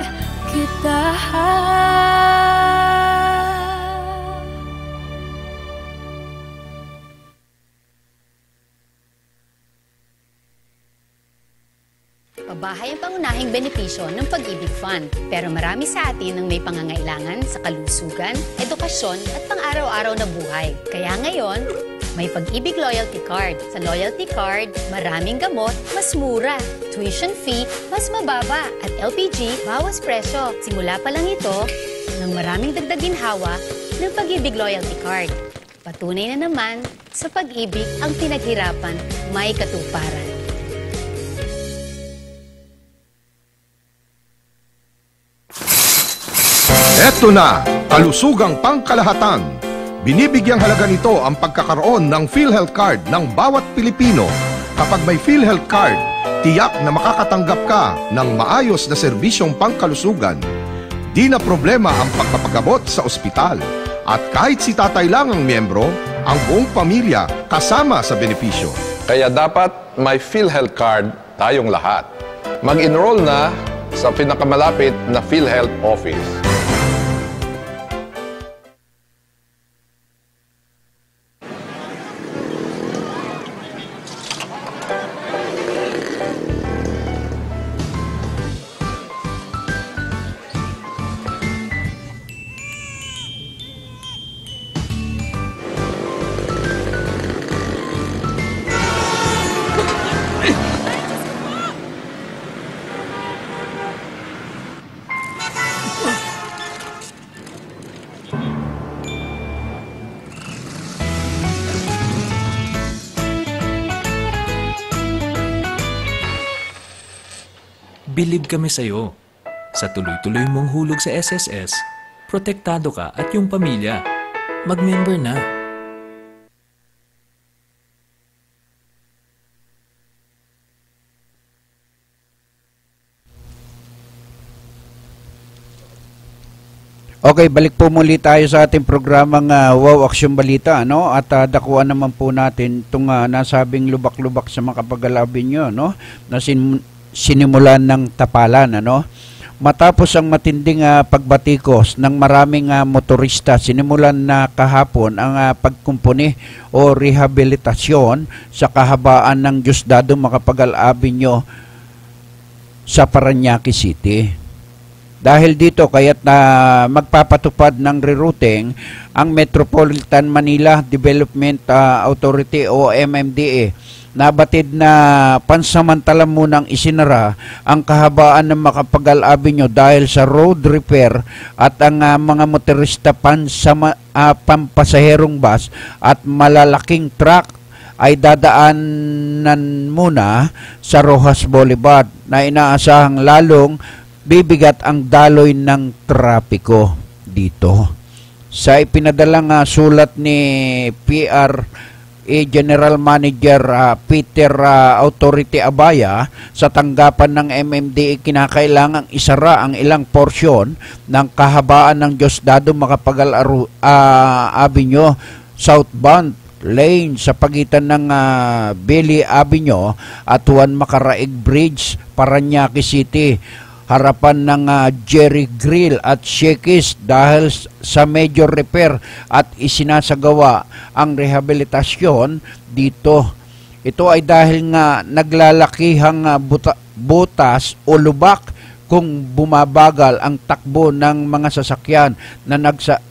bahay ang pangunahing benepisyo ng Pag-ibig Fund. Pero marami sa atin ang may pangangailangan sa kalusugan, edukasyon at pang-araw-araw na buhay. Kaya ngayon, may Pag-ibig Loyalty Card. Sa Loyalty Card, maraming gamot, mas mura. Tuition fee, mas mababa. At LPG, bawas presyo. Simula pa lang ito ng maraming dagdag ginhawa ng Pag-ibig Loyalty Card. Patunay na naman, sa pag-ibig ang pinaghirapan may katuparan. Eto na, kalusugang pangkalahatan. Binibigyang halaga nito ang pagkakaroon ng PhilHealth Card ng bawat Pilipino. Kapag may PhilHealth Card, tiyak na makakatanggap ka ng maayos na serbisyong pangkalusugan. Di na problema ang pagpapagamot sa ospital. At kahit si tatay lang ang miyembro, ang buong pamilya kasama sa benepisyo. Kaya dapat may PhilHealth Card tayong lahat. Mag-enroll na sa pinakamalapit na PhilHealth office. Bilib kami sa'yo. Sa tuloy-tuloy mong hulog sa SSS, protektado ka at yung pamilya. Mag-member na. Okay, balik po muli tayo sa ating programang Wow Aksyon Balita, no? At dakuan naman po natin itong nasabing lubak-lubak sa mga kapag-alabin nyo, no? Na sinimulan ng tapalan, ano? Matapos ang matinding pagbatikos ng maraming motorista, sinimulan na kahapon ang pagkumpuni o rehabilitasyon sa kahabaan ng Diosdado Macapagal Avenue sa Parañaque City. Dahil dito, kaya't magpapatupad ng rerouting ang Metropolitan Manila Development Authority o MMDA. Nabatid na pansamantala munang isinara ang kahabaan ng Macapagal Avenue dahil sa road repair at ang mga motorista pampasaherong bus at malalaking truck ay dadaanan muna sa Rojas Boulevard na inaasahang lalong bibigat ang daloy ng trapiko dito. Sa ipinadalang sulat ni General Manager Peter Authority Abaya, sa tanggapan ng MMDA kinakailangang isara ang ilang porsyon ng kahabaan ng Diosdado Macapagal Avenue southbound lane sa pagitan ng Billy Avenue at Juan Macaraig Bridge, Parañaque City, harapan ng Jerry Grill at Shakey's dahil sa major repair at isinasagawa ang rehabilitasyon dito. Ito ay dahil nga naglalakihang butas o lubak kung bumabagal ang takbo ng mga sasakyan na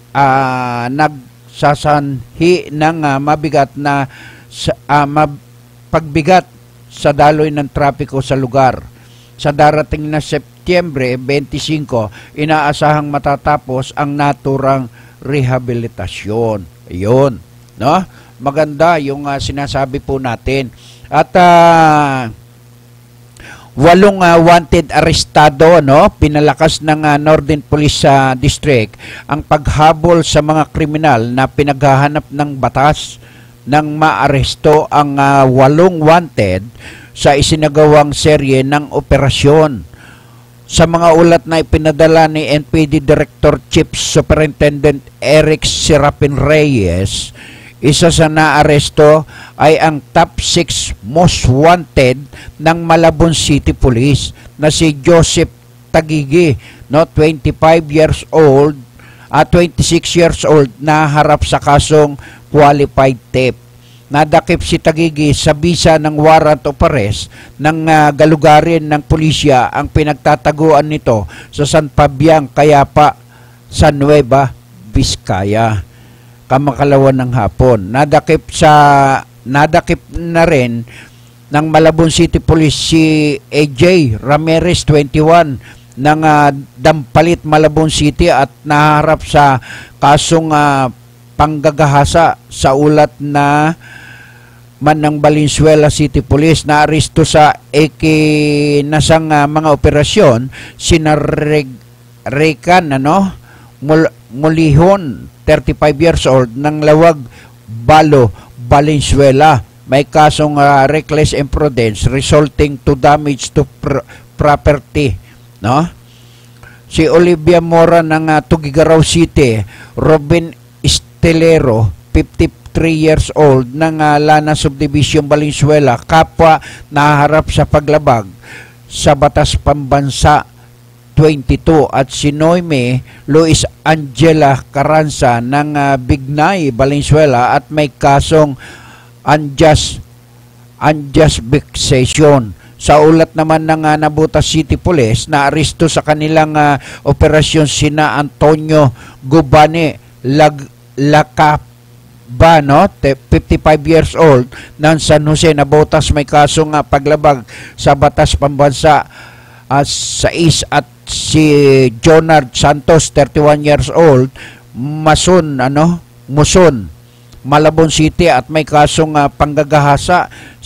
nagsasanhi ng mabigat na pagbigat sa daloy ng trapiko sa lugar. Sa darating na Setyembre 25, inaasahang matatapos ang naturang rehabilitasyon. Ayun, no? Maganda yung sinasabi po natin. At 8 wanted arestado, no? Pinalakas ng Northern Police District ang paghabol sa mga kriminal na pinaghahanap ng batas nang maaresto ang 8 wanted sa isinagawang serye ng operasyon. Sa mga ulat na ipinadala ni NPD Director Chief Superintendent Eric Serapin Reyes, isa sa naaresto ay ang top 6 most wanted ng Malabon City Police na si Joseph Tagigi, no, 26 years old na harap sa kasong qualified theft. nadakip si Taguigi sa bisa ng warrant of arrest ng galugarin ng pulisya ang pinagtataguan nito sa San Fabian, Cayapa, sa Nueva Vizcaya. Kamakalawan ng hapon. Nadakip na rin ng Malabon City Police si AJ Ramirez, 21, ng Dampalit, Malabon City, at naharap sa kasong panggagahasa sa ulat na man ng Valenzuela City Police. Naaresto sa ikinasang mga operasyon sina Rekan Mulihon, 35 years old, ng Lawag, Balo, Valenzuela. May kasong reckless imprudence resulting to damage to property, no? Si Olivia Mora ng Tugigaraw City, Robin Estelero, 53 years old, ng Lana Subdivision, Valenzuela, kapwa naharap sa paglabag sa batas pambansa, 22, at si Noime Luis Angela Carranza ng Bignay, Valenzuela, at may kasong unjust vexation. Sa ulat naman ng Nabutas City Police, naaresto sa kanilang operasyon sina Antonio Gubane Lacaba, 55 years old, ng San Jose, Nabutas, may kasong paglabag sa batas pambansa 6, at si Jonard Santos, 31 years old, Muson, Malabon City, at may kasong panggagahasa.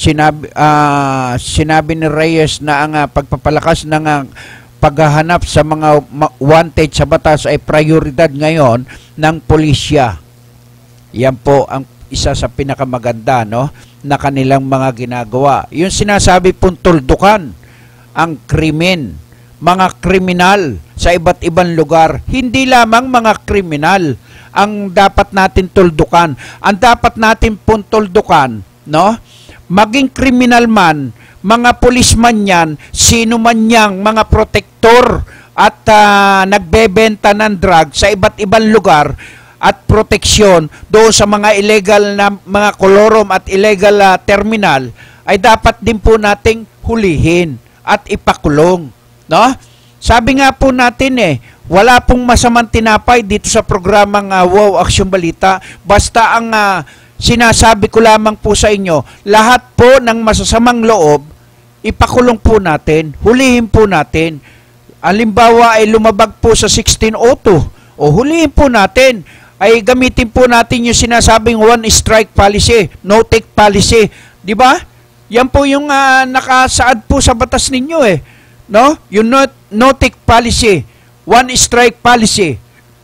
Sinabi ni Reyes na ang pagpapalakas ng paghahanap sa mga wanted sa batas ay prioridad ngayon ng pulisya. Yan po ang isa sa pinakamaganda, na kanilang mga ginagawa. Yung sinasabi pong tuldukan ang krimen, mga kriminal sa iba't ibang lugar. Hindi lamang mga kriminal ang dapat natin tuldukan. Ang dapat natin pong tuldukan, maging kriminal man, mga pulisman yan, sino man yang mga protektor at nagbebenta ng drug sa iba't ibang lugar at proteksyon doon sa mga illegal na mga kolorom at illegal terminal, ay dapat din po nating hulihin at ipakulong. Sabi nga po natin wala pong masamang tinapay dito sa programang Wow Action Balita. Basta ang sinasabi ko lamang po sa inyo, lahat po ng masasamang loob, ipakulong po natin, hulihin po natin. Halimbawa ay lumabag po sa 1602, hulihin po natin, ay gamitin po natin yung sinasabing one strike policy, no take policy. Di ba? Yan po yung nakasaad po sa batas ninyo Yung no take policy, one strike policy.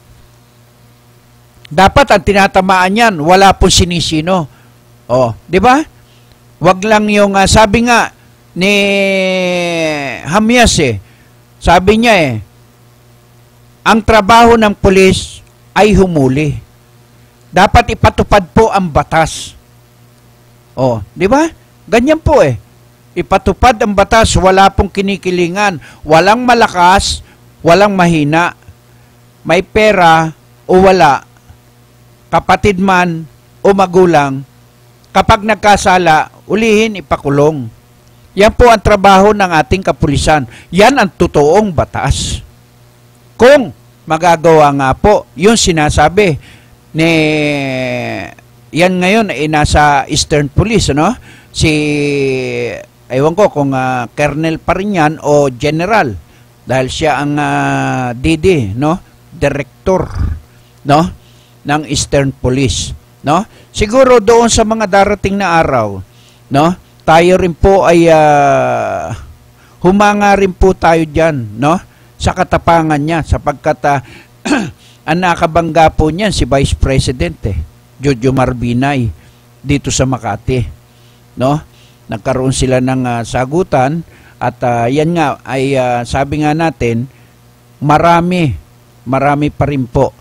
Dapat ang tinatamaan yan, wala po sinisino. Di ba? Wag lang yung sabi nga ni Hamias sabi niya ang trabaho ng pulis ay humuli. Dapat ipatupad po ang batas. Di ba? Ganyan po ipatupad ang batas, wala pong kinikilingan, walang malakas, walang mahina, may pera o wala, kapatid man o magulang, kapag nagkasala, ulihin, ipakulong. Yan po ang trabaho ng ating kapulisan. Yan ang totoong batas. Kung magagawa nga po, yung sinasabi ni, yan ngayon ay nasa Eastern Police, si, ewan ko kung colonel pa rin yan o general, dahil siya ang DD, director, ng Eastern Police, Siguro doon sa mga darating na araw, tayo rin po ay humanga rin po tayo diyan, sa katapangan niya, sapagkat ang nakabangga po niyan si Vice President Jojo Marbinay dito sa Makati, nagkaroon sila ng sagutan. At yan nga ay sabi nga natin, marami pa rin po.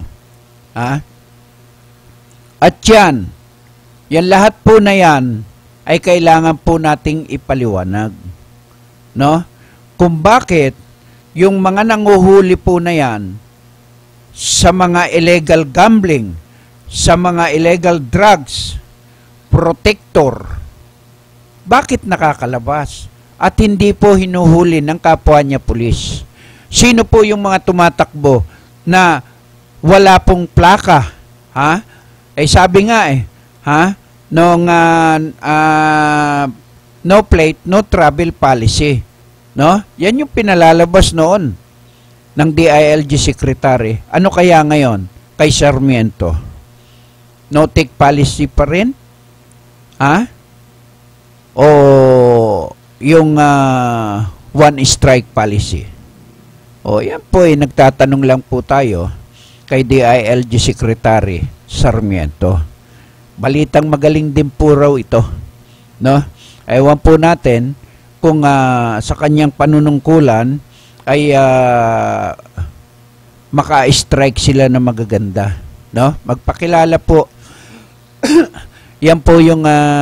At yan lahat po na yan ay kailangan po nating ipaliwanag. Kung bakit yung mga nanguhuli po na yan sa mga illegal gambling, sa mga illegal drugs, protector, bakit nakakalabas? At hindi po hinuhuli ng kapwa niya pulis. Sino po yung mga tumatakbo na wala pong plaka? Ha? Sabi nga nung no plate, no travel policy. No? Yan yung pinalalabas noon ng DILG Secretary. Ano kaya ngayon kay Sarmiento? No take policy pa rin? Ha? O yung one strike policy? O yan po nagtatanong lang po tayo kay DILG Secretary Sarmiento. Balitang magaling din po raw ito. No? Ewan po natin kung sa kanyang panunungkulan ay maka-strike sila na magaganda. No? Magpakilala po. Yan po yung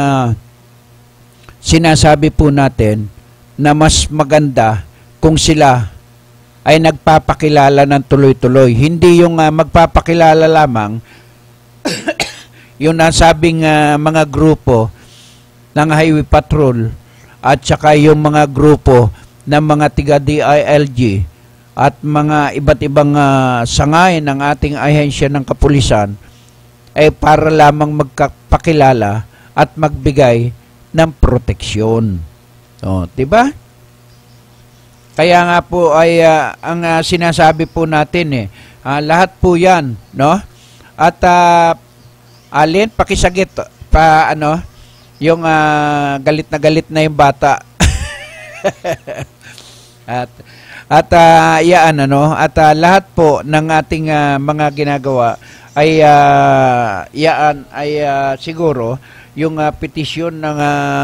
sinasabi po natin na mas maganda kung sila ay nagpapakilala ng tuloy-tuloy. Hindi yung magpapakilala lamang yung nasabing mga grupo ng Highway Patrol at saka yung mga grupo ng mga tiga-DILG at mga iba't ibang sangay ng ating ahensya ng kapulisan ay para lamang magpakilala at magbigay ng proteksyon. O, diba? Kaya nga po ay ang sinasabi po natin lahat po 'yan, no? At Alin, pakisagit pa yung galit na yung bata. at lahat po ng ating mga ginagawa ay siguro yung petisyon ng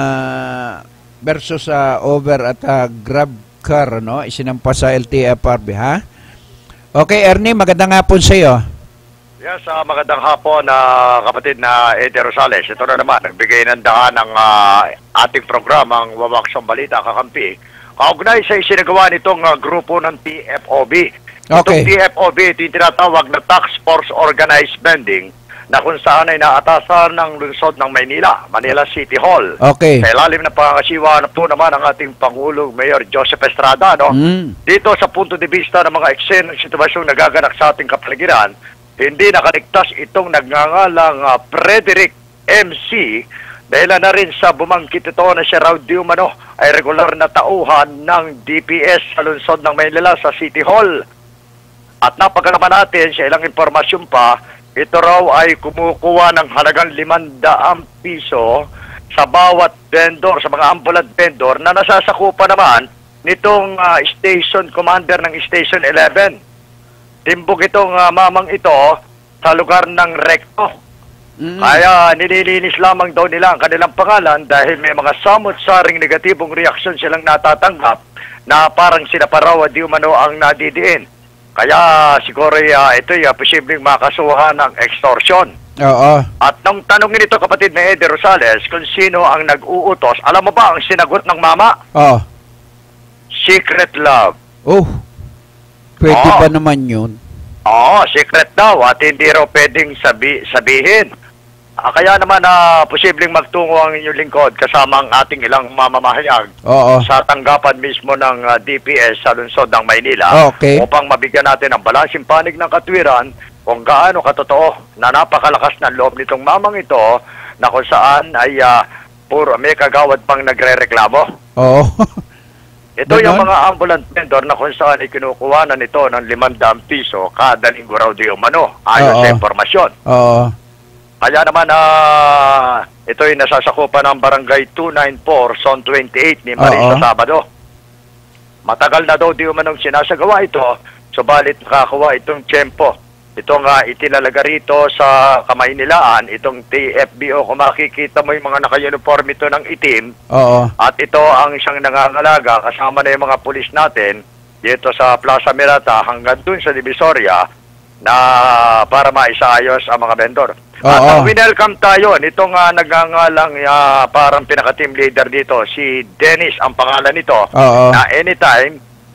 versus over at grab car, isinampa sa LTFRB, ha? Okay, Ernie, magandang hapon sa iyo. Yes, magandang hapon kapatid na Eddie Rosales. Ito na naman, nagbigay ng daan ng ating programang Wawaksang Balita Kakampi. Kaugnay sa isinagawa nitong grupo ng TFOB. Okay. Itong TFOB, ito yung tinatawag na Task Force Organized Spending na kung saan ay naatasan ng lungsod ng Manila City Hall. Okay. Sa ilalim ng pangasiwa na po naman ang ating Pangulong Mayor Joseph Estrada. Dito sa punto de vista ng mga eksenong sitwasyong nagaganap sa ating kapaligiran, hindi nakaligtas itong nagngangalang Frederick MC dahil na rin sa bumangkit ito na si Raul Di Umano ay regular na tauhan ng DPS sa lungsod ng Maynila sa City Hall. At napagalaman natin sa ilang impormasyon pa, ito raw ay kumukuha ng halagang 500 piso sa bawat vendor, sa mga ambulant vendor na nasasakupan naman nitong station commander ng Station 11. Timbog itong mamang ito sa lugar ng Recto. Kaya nililinis lamang daw nila ang kanilang pangalan dahil may mga samot-saring negatibong reaksyon silang natatanggap na parang sila pa raw di umano ang nadidiin. Kaya siguro ito posibleng makasuhan ng extortion. Oo. At nung tanongin ito kapatid na Eddie Rosales kung sino ang nag-uutos, alam mo ba ang sinagot ng mama? Oo. Secret love. Oh. Pwede ba naman yun? Oo, secret daw at hindi raw pwedeng sabihin. Kaya naman posibleng magtungo ang inyong lingkod kasama ang ating ilang mamamahayag sa tanggapan mismo ng DPS sa lungsod ng Maynila upang mabigyan natin ng balansing panig ng katwiran kung gaano katotoo na napakalakas ng loob nitong mamang ito na kung saan ay puro may kagawad pang nagre-reklamo. Oo. Ito yung mga ambulant vendor na kung saan ikinukuha na nito ng 500 piso kada linggo raw di umano ayon sa impormasyon. Oo. Kaya naman ito yung nasasakupan ng Barangay 294, Zone 28 ni Marisa Sabado. Matagal na daw di umanong sinasagawa ito, subalit nakakuha itong tiyempo. Ito nga itinalaga rito sa kamay nilaan, itong TFBO. Kung makikita mo yung mga naka-uniform ito ng itim, at ito ang isang nangangalaga kasama na yung mga pulis natin dito sa Plaza Mirata hanggang dun sa Divisoria na para maisaayos ang mga vendor. At winelcome tayo nitong nagangalang parang pinaka-team leader dito, si Dennis ang pangalan nito, na anytime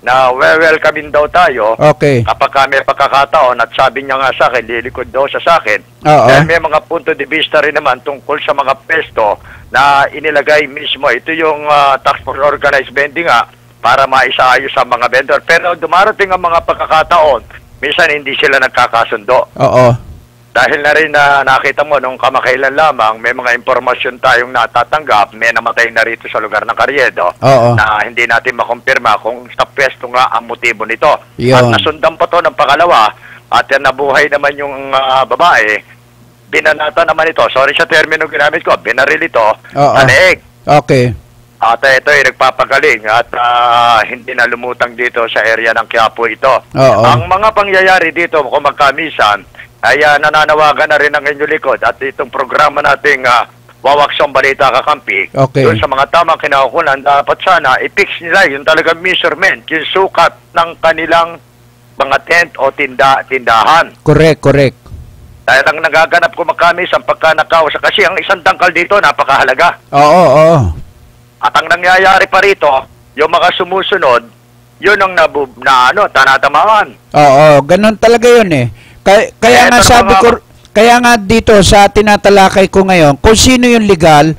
na welcome daw tayo Okay. kapag may pagkakataon at sabi niya nga sa akin, lilikod daw sa akin. Oo. Dahil may mga punto de vista rin naman tungkol sa mga pesto na inilagay mismo. Ito yung tax force organized vending nga para maisaayos sa mga vendor. Pero dumarating ang mga pagkakataon, minsan hindi sila nagkakasundo. Oo. Dahil na rin na nakita mo, nung kamakailan lamang, may mga impormasyon tayong natatanggap, may namatay na rito sa lugar ng Carriedo, Oo. na hindi natin makumpirma kung sa pwesto nga ang motibo nito. Yun. At nasundan pa to ng pangalawa, at nabuhay naman yung babae, binanata naman ito. Sorry sa termino ginamit ko, binaril ito, Oo. sa leeg. Okay. At ito ay nagpapagaling at hindi na lumutang dito sa area ng Quiapo ito. Oo. Ang mga pangyayari dito, kung magkamisan, ay nananawagan na rin ang inyong likod at itong programa nating Wawaksong Balita Kakampi, Okay. doon sa mga tamang kinaukulan, dapat sana i-fix nila yung talagang measurement, yung sukat ng kanilang mga tent o tindahan. Correct. Dahil ang nagaganap ko makamis ang pagkanakaw kasi ang isang tangkal dito napakahalaga. Oo. At ang nangyayari pa rito, yung mga sumusunod, yun ang tanatamaan. Oo, ganun talaga yun eh. Kaya nga sabi ko, kaya nga dito sa tinatalakay ko ngayon, kung sino yung legal,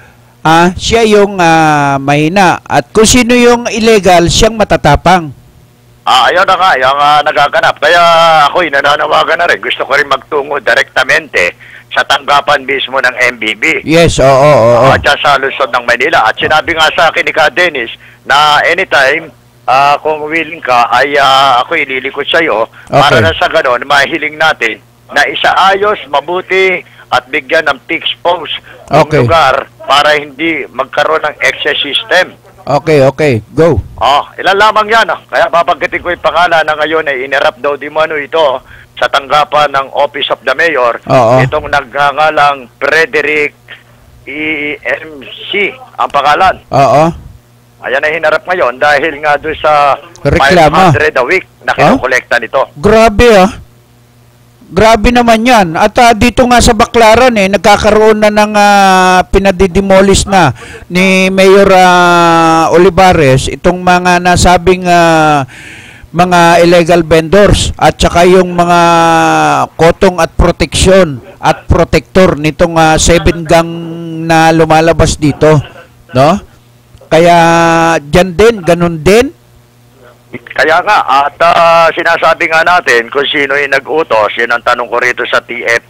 siya yung mahina. At kung sino yung illegal, siyang matatapang. Ayun na nga, yung nagaganap. Kaya ako'y nananawagan na rin. Gusto ko rin magtungo direktamente sa tanggapan mismo ng MBB. Yes, oo. At sa Luzon ng Manila. At sinabi nga sa akin ni Ka Dennis na anytime, kung willing ka, ay ako ililikod sa iyo para na sa ganon, mahiling natin na isaayos, mabuti at bigyan ng fixed post ng lugar para hindi magkaroon ng excess system. Okay. Go. Ilan lamang yan. Kaya babanggitin ko yung pangalan na ngayon ay inirap daw di mano ito sa tanggapan ng Office of the Mayor. Itong nagngangalang Frederick EMC ang pangalan. Ayan na hinarap ngayon dahil nga doon sa Reklama. 500 a week na kinukolekta nito. Grabe Grabe naman yan. At dito nga sa Baclaran nagkakaroon na ng pinadidemolish na ni Mayor Olivares itong mga nasabing mga illegal vendors at saka yung mga kotong at proteksyon at protector nitong 7 gang na lumalabas dito. No? Kaya dyan din, ganun din? Kaya nga, at sinasabi nga natin kung sino yung nag-utos, yun ang tanong ko rito sa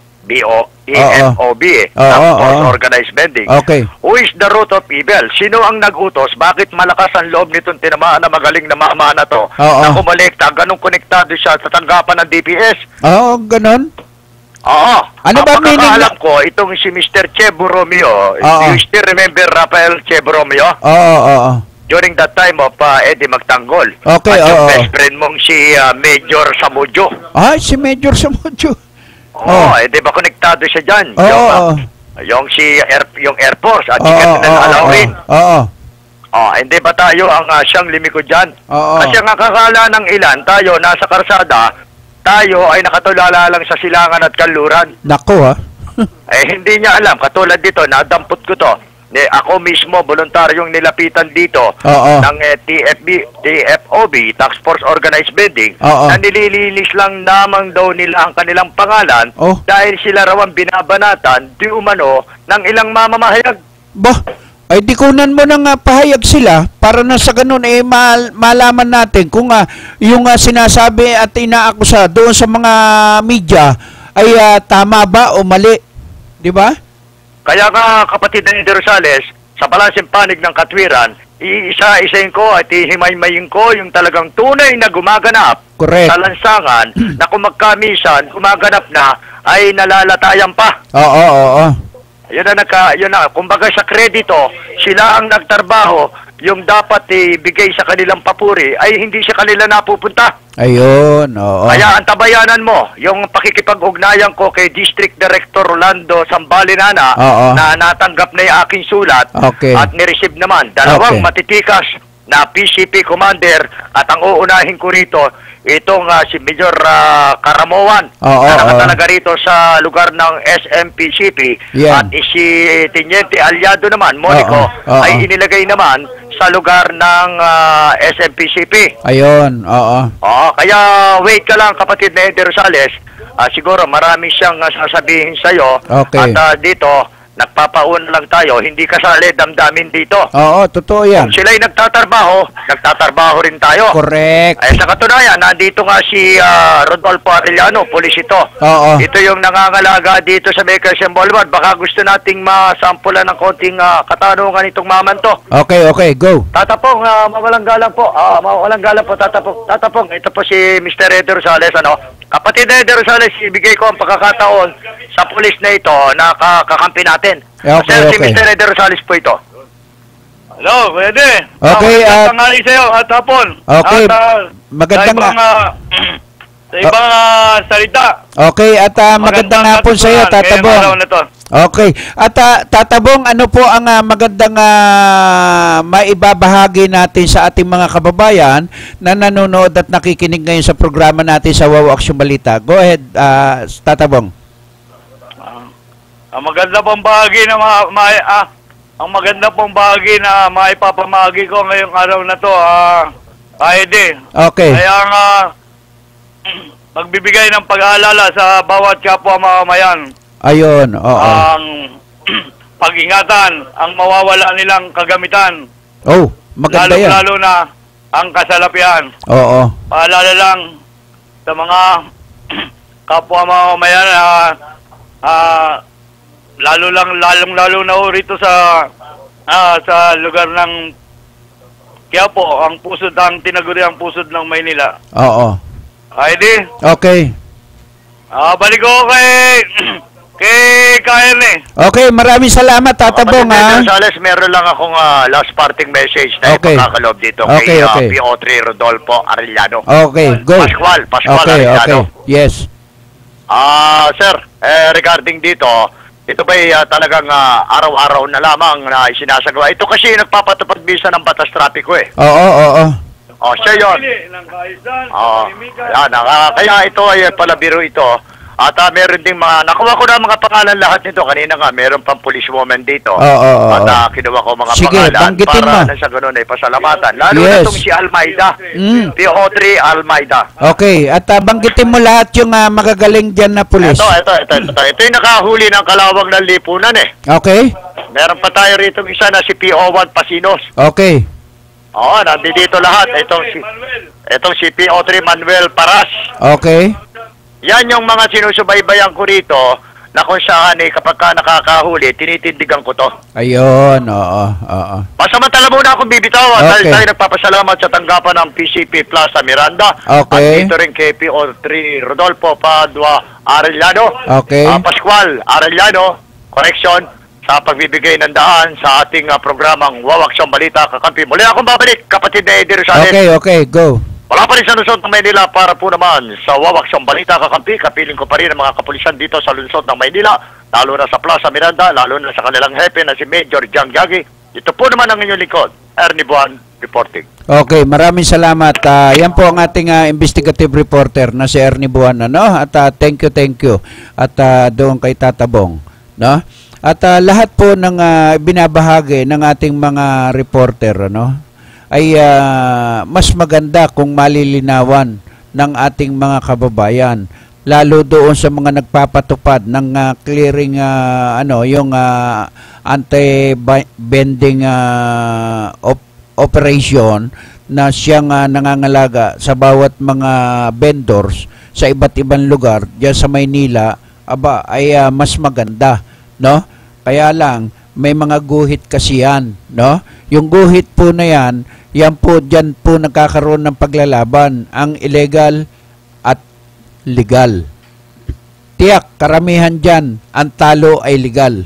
TFOB, Organized Vending. Okay. Who is the root of evil? Sino ang nag-utos? Bakit malakas ang loob nitong tinamaan na magaling na mama na to? Na kumalekta, ganun konektado siya sa tanggapan ng DPS? Ganun? Ano ba meaning? Alam ko, itong si Mr. Chebo Romeo, you still remember Rafael Chebo Romeo? During that time of Eddie Magtanggol. Okay, at yung best friend mong si Major Samudjo. Si Major Samudjo. Di ba konektado siya dyan? Yung Air Force at si Captain Alaurin. Hindi ba tayo ang siyang limiko dyan? Kasi ang akakala ng ilan, tayo nasa karsada, tayo ay nakatulala lang sa silangan at kanluran. Nako hindi niya alam. Katulad dito, nadampot ko to. Ako mismo, voluntaryong nilapitan dito ng TFOB, Tax Force Organized Vending, na nililinis lang naman daw nila ang kanilang pangalan dahil sila raw ang binabanatan di umano ng ilang mamamahayag. Ay di kunan mo nang pahayag sila para na sa ganun malaman natin kung yung sinasabi at inaakusa doon sa mga media ay tama ba o mali. Di ba? Kaya nga kapatid ni Rosales, sa balanseng panig ng katwiran, iisa-isayin ko at ihimay-mayin ko yung talagang tunay na gumaganap sa lansangan na kung magkamisan, gumaganap na ay nalalatayan pa. Yun na, kumbaga sa kredito, sila ang nagtrabaho, yung dapat ibigay sa kanilang papuri ay hindi sa kanila napupunta. Ayun, Kaya antabayanan mo, yung pakikipag-ugnayan ko kay District Director Rolando Sambalinana na natanggap na yung aking sulat at nireceive naman, dalawang matitikas na PCP commander at ang uunahin ko rito itong si Major Karamoan na nakatalaga rito sa lugar ng SMPCP at si Teniente Aliado naman, Monico, ay inilagay naman sa lugar ng SMPCP. Ayun, kaya wait ka lang kapatid na Eddie Rosales, siguro marami siyang sasabihin sa'yo at dito nagpapauna lang tayo, hindi kasali damdamin dito. Oo, totoo yan. Kung sila'y nagtatrabaho rin tayo. Correct. Ay sa katunayan, nandito nga si Rodolfo Arellano, pulis ito. Ito yung nangangalaga dito sa Quezon Boulevard. Baka gusto nating masampulan ng konting katanungan itong maman to. Okay, go. Tatapong, mawalang galang po. Tatapong, ito po si Mr. Eddie Rosales, Kapatid na Eddie Rosales, ibigay ko ang pagkakataon sa pulis na ito na kakampi natin. Okay. Si Mr. Eddie Rosales po ito. Hello, pwede. Okay, tangali sa'yo at hapon. Okay, magandang sa ibang salita. Okay, at magandang hapon sa iyo, Tatabong. Okay, at Tatabong, ano po ang magandang maibabahagi natin sa ating mga kababayan na nanonood at nakikinig ngayon sa programa natin sa Wow Action Balita? Go ahead, Tatabong. Ang maganda pong bahagi na ang maganda pong bahagi na maipapamahagi ko ngayong araw na to, ID. Okay. Kaya nga magbibigay ng pag-aalala sa bawat kapwa mamamayan. Ayun, Ang pag-ingatan, ang mawawala nilang kagamitan. Maganda yan. Lalo na ang kasalapian. Paalala lang sa mga kapwa mamamayan lalong-lalo na rito sa lugar ng Quiapo, ang tinaguriang pusod ng Maynila. ID? Okay. Balik ko kay Kaerne. Okay, maraming salamat, Tatabong. Gonzales, meron lang akong last parting message na ipagkakaloob dito kay PO3 Rodolfo Arellano. Okay, go. Pascual Arellano. Yes. Sir, regarding dito, ito ba'y talagang araw-araw na lamang na isinasagawa? Ito kasi nagpapatupad bisa ng batas trapiko siya yun. Kaya ito ay palabiro ito. At meron ding nakuha ko na mga pangalan lahat nito. Kanina nga, meron pang policewoman dito. At kinuha ko mga pangalan para na sa ganun ay pasalamatan. Lalo na itong si Almeida. PO3 Almeida. Okay, at banggitin mo lahat yung magagaling dyan na pulis. Ito yung nakahuli ng kalawang ng lipunan Okay. Meron pa tayo rito isa na si PO1 Pasinos. Okay. Nandito lahat. Itong si PO3 Manuel Paras. Okay. Yan yung mga sinusubaybayan ko rito na kung saan kapag ka nakakahuli, tinitindigan ko to. Ayun, Pasamantala muna akong bibitaw dahil tayo nagpapasalamat sa tanggapan ng PCP Plaza Miranda. Okay. At dito rin kay PO3 Rodolfo Padua Arellano. Okay. Pascual Arellano, correction, sa pagbibigay ng daan sa ating programang Wow Action Balita Kakampi. Muli akong babalik, kapatid na Eddie Rosales. Okay, go. Wala pa rin sa lungsod ng Maynila para po naman sa Wow Action Balita Kakampi. Kapiling ko pa rin ang mga kapulisan dito sa lungsod ng Maynila, lalo na sa Plaza Miranda, lalo na sa kanilang hepe na si Major Jang Yagi. Ito po naman ang inyong lingkod, Ernie Buwan, reporting. Okay, maraming salamat. Yan po ang ating investigative reporter na si Ernie Buwan. At thank you. At doon kay Tatabong. At lahat po ng binabahagi ng ating mga reporter, ay mas maganda kung malilinawan ng ating mga kababayan, lalo doon sa mga nagpapatupad ng clearing yung anti-bending operation na siyang nangangalaga sa bawat mga vendors sa iba't ibang lugar diyan sa Maynila, ay mas maganda, Kaya lang may mga guhit kasi yan, Yung guhit po na yan po dyan po nagkakaroon ng paglalaban, ang illegal at legal. Tiyak, karamihan dyan, ang talo ay legal.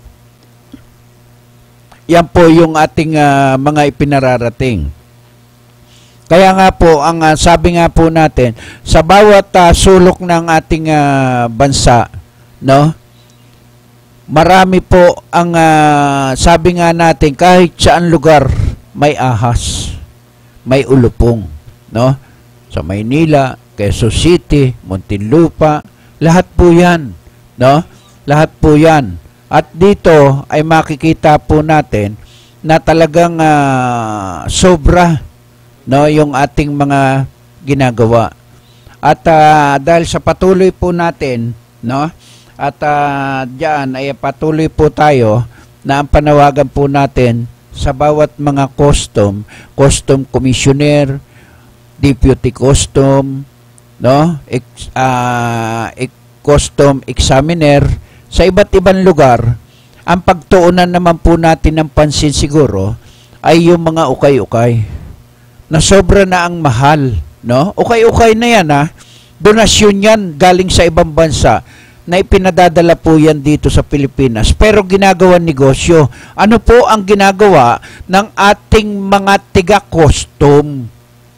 Yan po yung ating mga ipinararating. Kaya nga po, ang sabi nga po natin, sa bawat sulok ng ating bansa, marami po ang sabi nga natin, kahit saan lugar may ahas. may ulupong, no? Sa Maynila, Quezon City, Muntinlupa, lahat po yan, no? Lahat po yan. At dito ay makikita po natin na talagang sobra, no, yung ating mga ginagawa. At dahil sa patuloy po natin, no, at diyan ay patuloy po tayo na ang panawagan po natin sa bawat mga custom commissioner, deputy custom, no, custom examiner sa iba't ibang lugar, ang pagtuunan naman po natin ng pansin siguro ay yung mga ukay-ukay na sobra na ang mahal, no? Ukay-ukay na yan, donasyon yan galing sa ibang bansa na ipinadadala po yan dito sa Pilipinas, pero ginagawa negosyo. Ano po ang ginagawa ng ating mga tiga-custom?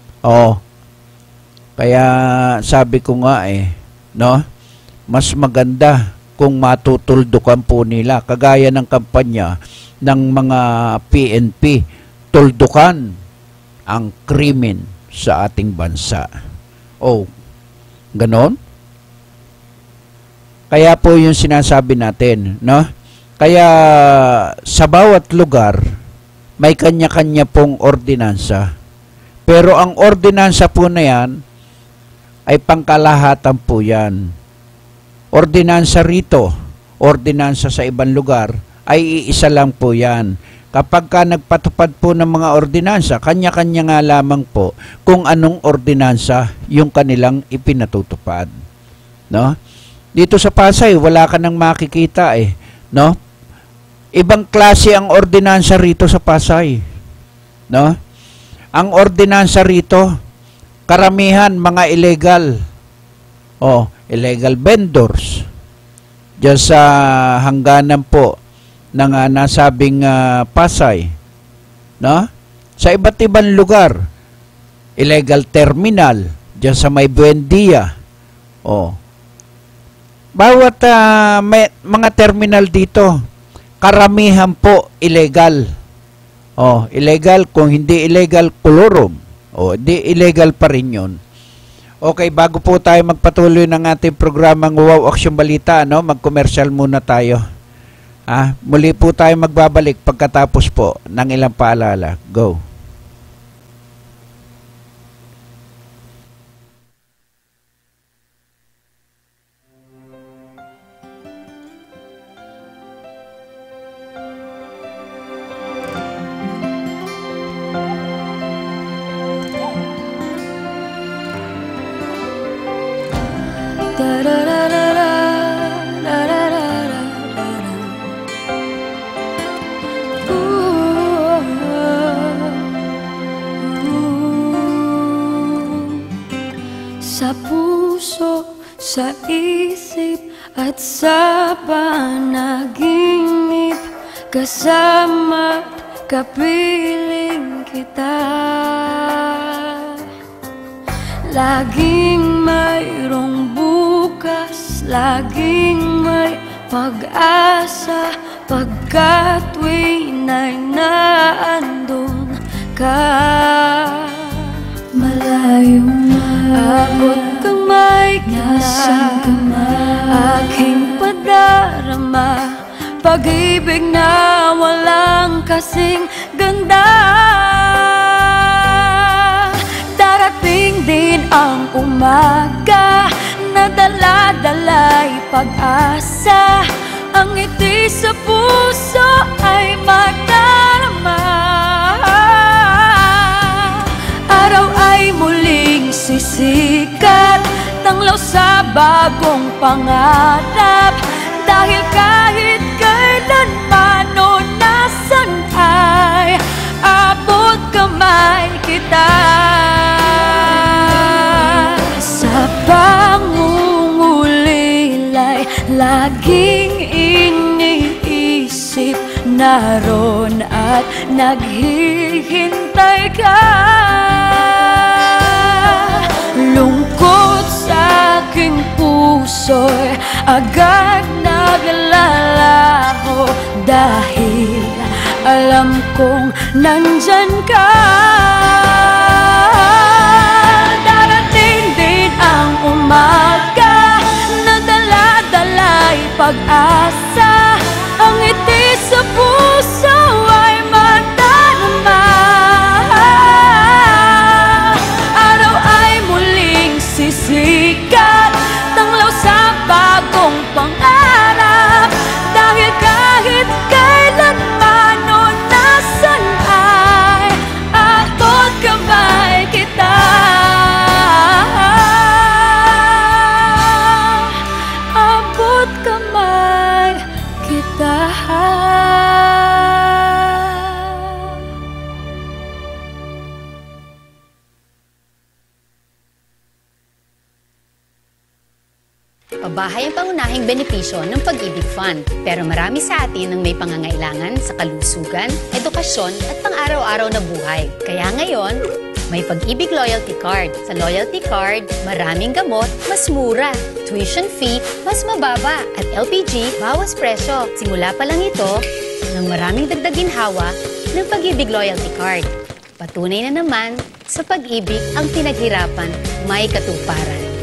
Kaya sabi ko nga no, mas maganda kung matutuldukan po nila, kagaya ng kampanya ng mga PNP, tuldukan ang krimen sa ating bansa. Ganon? Kaya po yung sinasabi natin, no? Kaya sa bawat lugar may kanya-kanya pong ordinansa. Pero ang ordinansa po na yan ay pangkalahatan po yan. Ordinansa rito, ordinansa sa ibang lugar ay iisa lang po yan. Kapag ka nagpatupad po ng mga ordinansa, kanya-kanya nga lamang po kung anong ordinansa yung kanilang ipinatutupad, no? Dito sa Pasay, wala ka nang makikita no? Ibang klase ang ordinansa rito sa Pasay, no? Ang ordinansa rito, karamihan mga illegal. Illegal vendors. Diyan sa hangganan po ng nasabing Pasay, no? Sa iba't ibang lugar, illegal terminal diyan sa may Buendia. Bawat may mga terminal dito, karamihan po illegal. Illegal, kung hindi illegal, kolorum. Di illegal pa rin yun. Okay, bago po tayo magpatuloy ng ating programang Wow Action Balita, no, mag-commercial muna tayo. Muli po tayo magbabalik pagkatapos po ng ilang paalala. Go! Sa puso, sa isip at sa panaginip, kasama kapiling kita. Laging mayroong bukas, laging may pag-asa, pagkat tuwina'y naandun ka. Malayo na, abot kamay ka na, aking padarama, pag-ibig na walang kasing ganda. Darating din ang umaga na dala-dala'y pag-asa, ang ngiti sa puso ay magdarama. Araw ay muling sisikat, tanglaw sa bagong pangarap, dahil kahit kailanman o nasan ay abot kamay kita. Sa pangungulilay, laging iniisip, naroon at naghihintay ka. Lungkot sa aking puso'y agad naglalaho, dahil alam kong nandyan ka. pag-asa, ang ngiti sa puso ay madarama. Araw ay muling sisikat, tanglaw sa bagong pangarap. Dahil kahit kailanman o nasan ay ako't kamay kita. Abot kamay kita. Pabahay ang pangunahing benepisyo ng Pag-ibig Fund. Pero marami sa atin ang may pangangailangan sa kalusugan, edukasyon at pang-araw-araw na buhay. Kaya ngayon, may Pag-ibig Loyalty Card. Sa Loyalty Card, maraming gamot, mas mura. Tuition fee, mas mababa. At LPG, bawas presyo. Simula pa lang ito ng maraming dagdag ginhawa ng Pag-ibig Loyalty Card. Patunay na naman, sa pag-ibig ang pinaghirapan, may katuparan.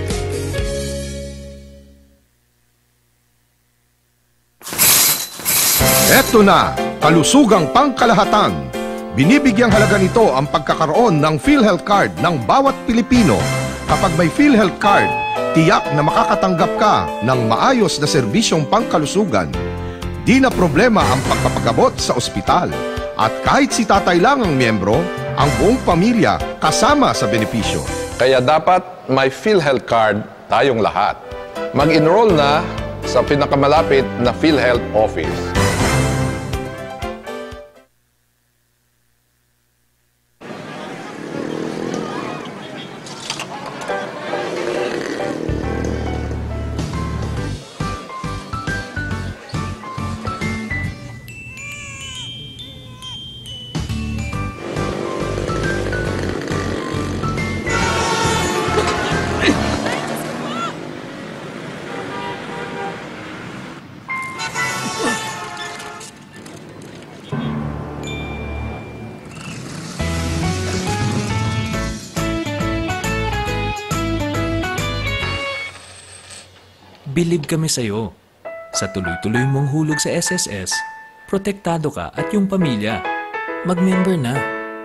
Eto na, kalusugang pangkalahatan. Binibigyang halaga nito ang pagkakaroon ng PhilHealth Card ng bawat Pilipino. Kapag may PhilHealth Card, tiyak na makakatanggap ka ng maayos na serbisyong pangkalusugan. Di na problema ang pagpapagamot sa ospital. At kahit si tatay lang ang miyembro, ang buong pamilya kasama sa benepisyo. Kaya dapat may PhilHealth Card tayong lahat. Mag-enroll na sa pinakamalapit na PhilHealth office. Bilib kami sa'yo. Sa tuloy-tuloy mong hulog sa SSS, protektado ka at yung pamilya. Mag-member na.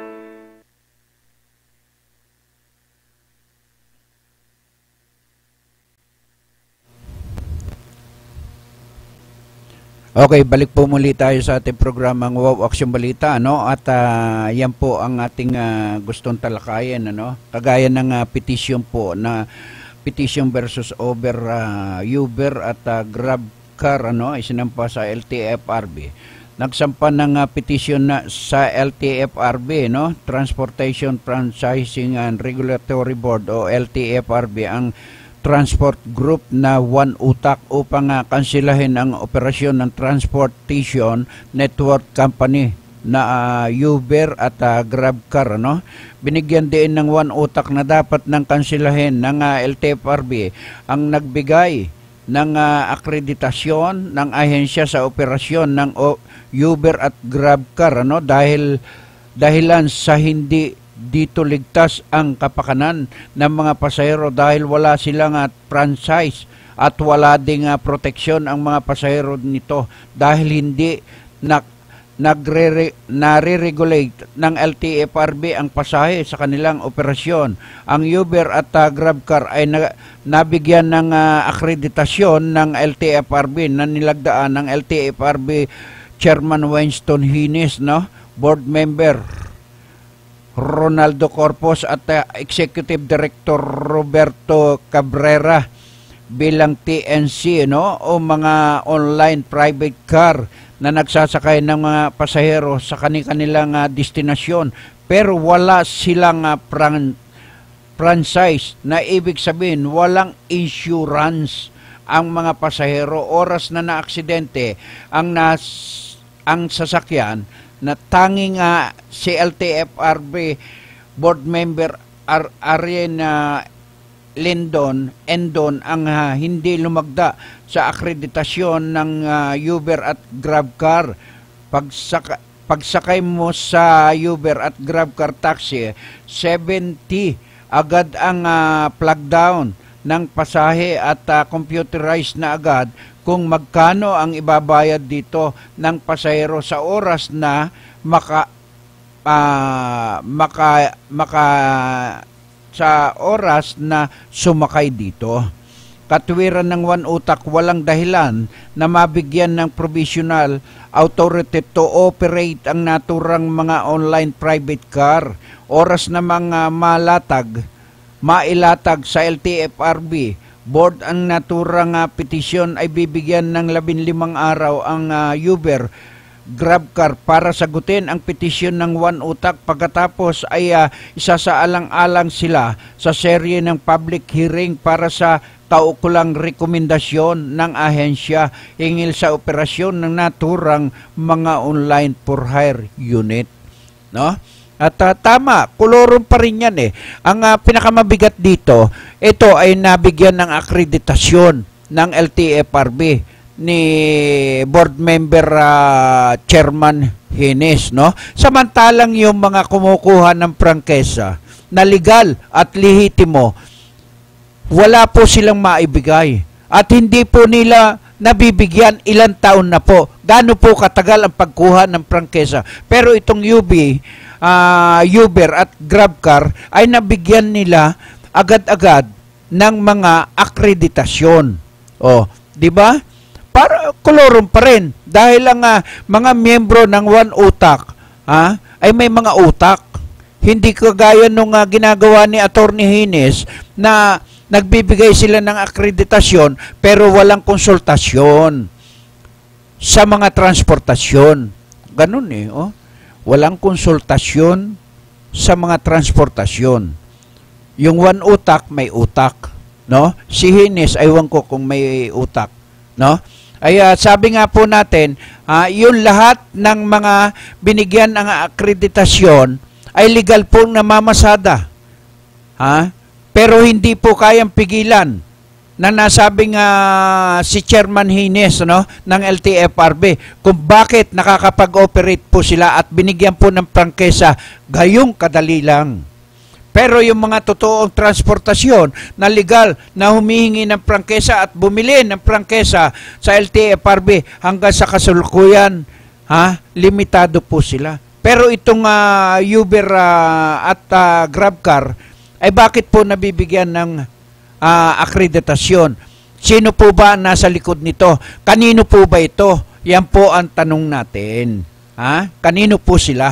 Okay, balik po muli tayo sa ating programang Wow Action Balita, no? At yan po ang ating gustong talakayan, ano? Kagaya ng petition po na petition versus Uber at GrabCar, ano, isinampa sa LTFRB. Nagsampa ng petition na sa LTFRB, no, Transportation Franchising and Regulatory Board o LTFRB, ang transport group na One Utak upang kansilahin ang operasyon ng Transportation Network Company na Uber at GrabCar, no? Binigyan din ng One Utak na dapat ng kansilahin ng LTFRB ang nagbigay ng akreditasyon ng ahensya sa operasyon ng Uber at GrabCar, no? Dahilan sa hindi dito ligtas ang kapakanan ng mga pasahero dahil wala silang franchise at wala ding proteksyon ang mga pasahero nito dahil hindi nare-regulate ng LTFRB ang pasahe sa kanilang operasyon. Ang Uber at GrabCar ay nabigyan ng akreditasyon ng LTFRB na nilagdaan ng LTFRB Chairman Winston Hines, no? Board Member Ronaldo Corpus at Executive Director Roberto Cabrera bilang TNC, no? O mga online private car na nagsasakay ng mga pasahero sa kanilang destinasyon pero wala silang franchise, na ibig sabihin walang insurance ang mga pasahero. Oras na naaksidente ang sasakyan na tanging si LTFRB board member Ariana Endon ang hindi lumagda sa akreditasyon ng Uber at GrabCar. Pagsakay mo sa Uber at GrabCar taxi, 70 agad ang flag down ng pasahe at computerized na agad kung magkano ang ibabayad dito ng pasahero sa oras na sa oras na sumakay dito. Katwiran ng One Utak, walang dahilan na mabigyan ng provisional authority to operate ang naturang mga online private car. Oras na mga mailatag sa LTFRB board ang naturang petisyon ay bibigyan ng 15 araw ang Uber GrabCar para sagutin ang petisyon ng One Utak. Pagkatapos ay isasaalang-alang sila sa serye ng public hearing para sa kaukulang rekomendasyon ng ahensya hingil sa operasyon ng naturang mga online for hire unit. No? At tama, kolorum pa rin yan eh. Ang pinakamabigat dito, ito ay nabigyan ng akreditasyon ng LTFRB ni board member Chairman Hines, no? Samantalang yung mga kumukuha ng prangkesa na legal at lehitimo, wala po silang maibigay. At hindi po nila nabibigyan ilang taon na po. Gaano po katagal ang pagkuha ng prangkesa. Pero itong Uber at GrabCar ay nabigyan nila agad-agad ng mga akreditasyon. O, di ba? Para kolorum pa rin. Dahil ang mga miyembro ng One Utak ay may mga utak. Hindi kagaya nung ginagawa ni Attorney Hines na nagbibigay sila ng akreditasyon pero walang konsultasyon sa mga transportasyon. Ganun eh. Oh. Walang konsultasyon sa mga transportasyon. Yung One Utak may utak. No? Si Hines, aywan ko kung may utak. No? Ay sabi nga po natin, yung lahat ng mga binigyan ng akreditasyon ay legal pong namamasada. Pero hindi po kayang pigilan na nasabing si Chairman Hines, no, ng LTFRB kung bakit nakakapag-operate po sila at binigyan po ng prangkesa gayong kadali lang. Pero yung mga totoong transportasyon na legal na humihingi ng prangkesa at bumili ng prangkesa sa LTFRB hanggang sa kasalukuyan, limitado po sila. Pero itong Uber at GrabCar ay bakit po nabibigyan ng akreditasyon? Sino po ba nasa likod nito? Kanino po ba ito? Yan po ang tanong natin. Kanino po sila?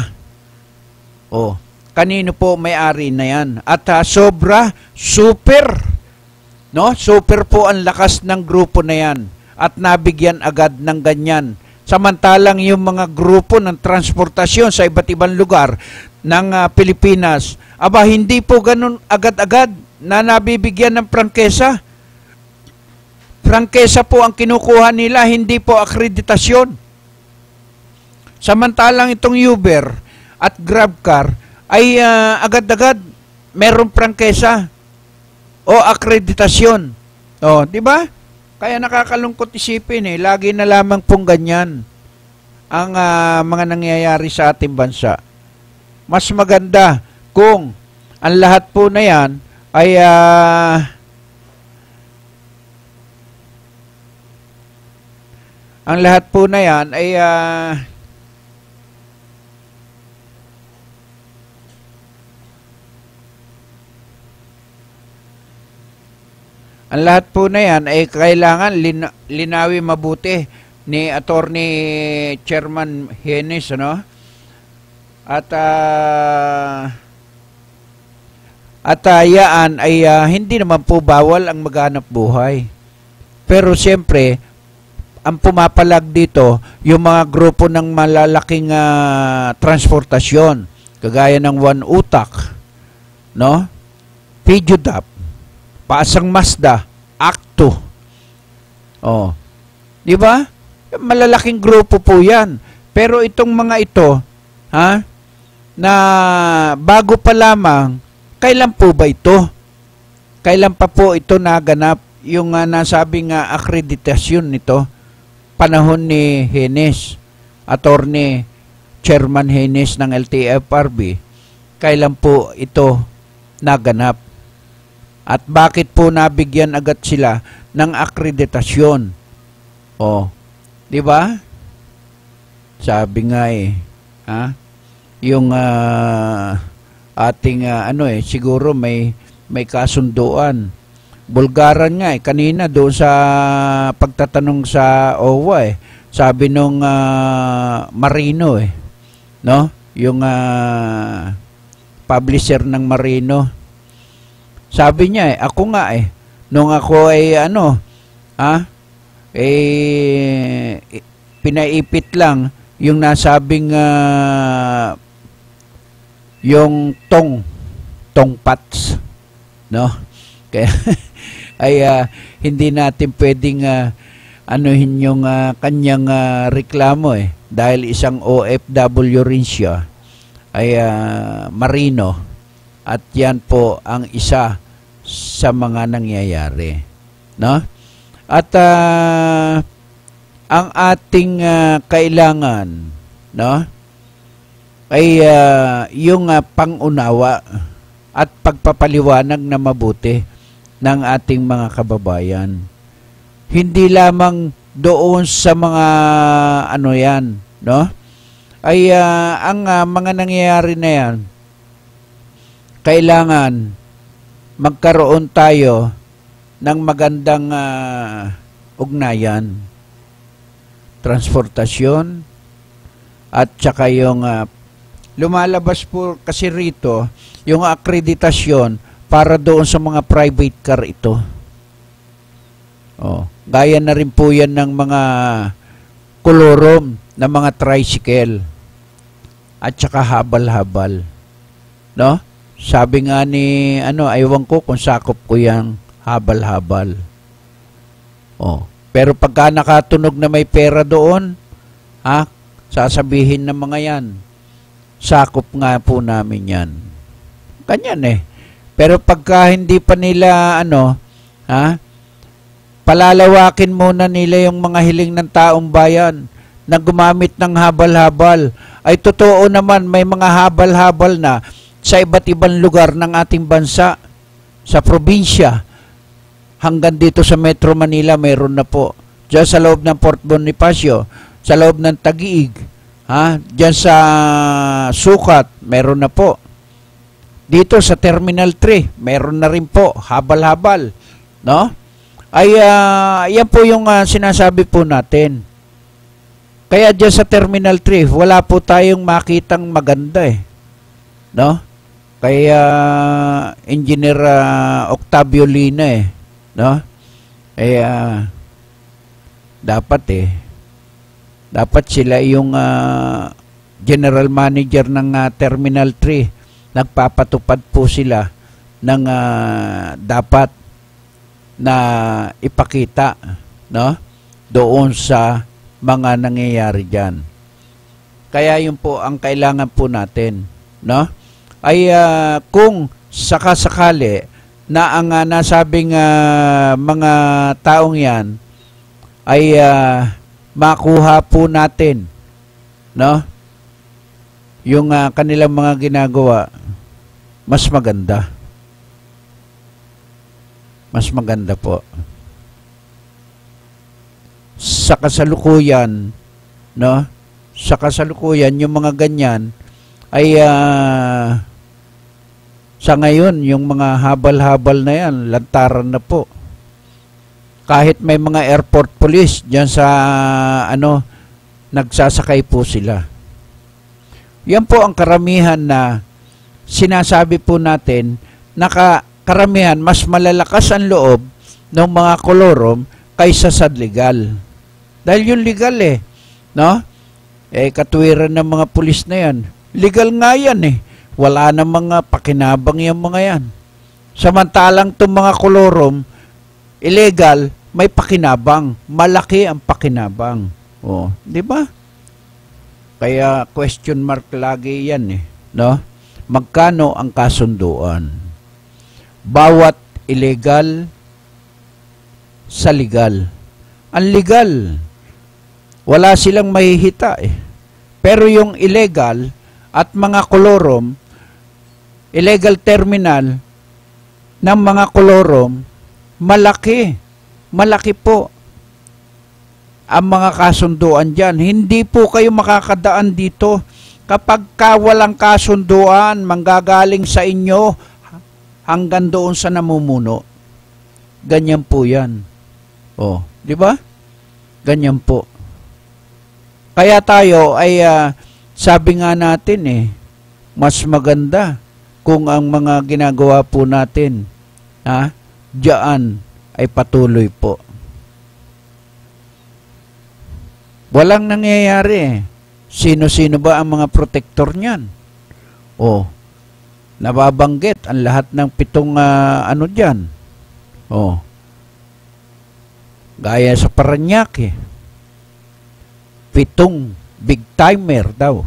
Kanino po may-ari na yan? At super, no? Super po ang lakas ng grupo na yan at nabigyan agad ng ganyan. Samantalang yung mga grupo ng transportasyon sa iba't ibang lugar ng Pilipinas, hindi po ganun agad-agad na nabibigyan ng prangkesa. Prangkesa po ang kinukuha nila, hindi po akreditasyon. Samantalang itong Uber at GrabCar ay agad-agad merong prangkesa o akreditasyon. Di ba? Kaya nakakalungkot isipin lagi na lamang pong ganyan ang mga nangyayari sa ating bansa. Mas maganda kung ang lahat po na yan ay ang lahat po na yan ay ang lahat po na yan ay kailangan linawi mabuti ni Attorney Chairman Hines, ano? At yaan ay hindi naman po bawal ang maghanap buhay. Pero siyempre, ang pumapalag dito, yung mga grupo ng malalaking transportasyon, kagaya ng One Utak, no? Pidjudap, Paasang Mazda, Acto. Di ba? Malalaking grupo po yan. Pero itong mga ito, na bago pa lamang, kailan po ba ito? Kailan pa po ito naganap yung nasabing akreditasyon nito? Panahon ni Hines, Attorney Chairman Hines ng LTFRB, kailan po ito naganap? At bakit po nabigyan agad sila ng akreditasyon? Oh, di ba? Sabi nga yung ating siguro may kasunduan. Bulgaran nga kanina doon sa pagtatanong sa OWA sabi nung Marino no? Yung publisher ng Marino. Sabi niya ako nga nung ako ay pinaipit lang yung nasabing yung tongpats, no? Kaya ay hindi natin pwedeng anuhin yung kanyang reklamo dahil isang OFW rin siya ay Marino at yan po ang isa sa mga nangyayari, no? At ang ating kailangan, no, ay yung pangunawa at pagpapaliwanag na mabuti ng ating mga kababayan. Hindi lamang doon sa mga no? Ay ang mga nangyayari na yan, kailangan magkaroon tayo ng magandang ugnayan, transportasyon, at saka yung lumalabas po kasi rito yung akreditasyon para doon sa mga private car ito. Gaya na rin po yan ng mga kolorom na mga tricycle at saka habal-habal, no? Sabi nga ni aywan ko kung sakop ko yang habal-habal. Pero pagka nakatunog na may pera doon, sasabihin ng mga yan, sakop nga po namin yan. Ganyan Pero pagka hindi pa nila palalawakin muna nila yung mga hiling ng taong bayan na gumamit ng habal-habal. Ay totoo naman, may mga habal-habal na sa iba't ibang lugar ng ating bansa, sa probinsya, hanggang dito sa Metro Manila, mayroon na po. Diyan sa loob ng Port Bonifacio, sa loob ng Taguig, diyan sa Sukat, mayroon na po. Dito sa Terminal 3, mayroon na rin po, habal-habal, no? Ay, yan po yung sinasabi po natin. Kaya diyan sa Terminal 3, wala po tayong makitang maganda no? Kaya Engineer Octavio Lina no? Dapat sila yung general manager ng Terminal 3. Nagpapatupad po sila ng dapat na ipakita, no? Doon sa mga nangyayari diyan. Kaya yun po ang kailangan po natin, no? Ay kung sakasakali na ang nasabing mga taong yan ay makuha po natin, no? Yung kanilang mga ginagawa, mas maganda. Mas maganda po. Sa kasalukuyan, no? Sa kasalukuyan, yung mga ganyan ay sa ngayon, yung mga habal-habal na yan, lantaran na po. Kahit may mga airport police dyan sa nagsasakay po sila. Yan po ang karamihan na sinasabi po natin na karamihan mas malalakas ang loob ng mga kolorom kaysa sa legal. Dahil yung legal no? Katuwiran ng mga pulis na yan. Legal nga yan Wala na mga pakinabang yung mga yan. Samantalang itong mga kolorom, illegal, may pakinabang. Malaki ang pakinabang. Di ba? Kaya question mark lagi yan no? Magkano ang kasunduan? Bawat illegal sa legal. Ang legal, wala silang mahihita Pero yung illegal at mga kolorom, illegal terminal, ng mga kolorom, malaki po ang mga kasunduan dyan. Hindi po kayo makakadaan dito kapag walang kasunduan, manggagaling sa inyo hanggang doon sa namumuno. Ganyan po yan. Oh, di ba? Ganyan po. Kaya tayo ay sabi nga natin mas maganda kung ang mga ginagawa po natin diyan ay patuloy po. Walang nangyayari. Sino-sino ba ang mga protector niyan? Oh, nababanggit ang lahat ng 7 diyan. Oh. Gaya sa Parañaque. 7 big timer daw.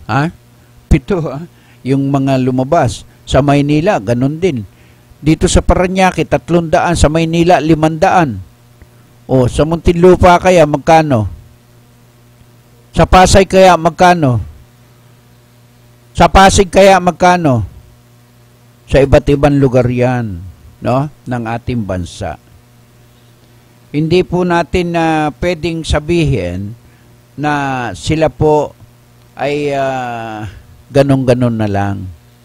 7 yung mga lumabas. Sa Maynila, ganun din. Dito sa Parañaque, 300. Sa Maynila, 500. O, sa Muntinlupa kaya, magkano? Sa Pasay kaya, magkano? Sa Pasig kaya, magkano? Sa iba't ibang lugar yan, no? Ng ating bansa. Hindi po natin pwedeng sabihin na sila po ay ganon-ganon na lang.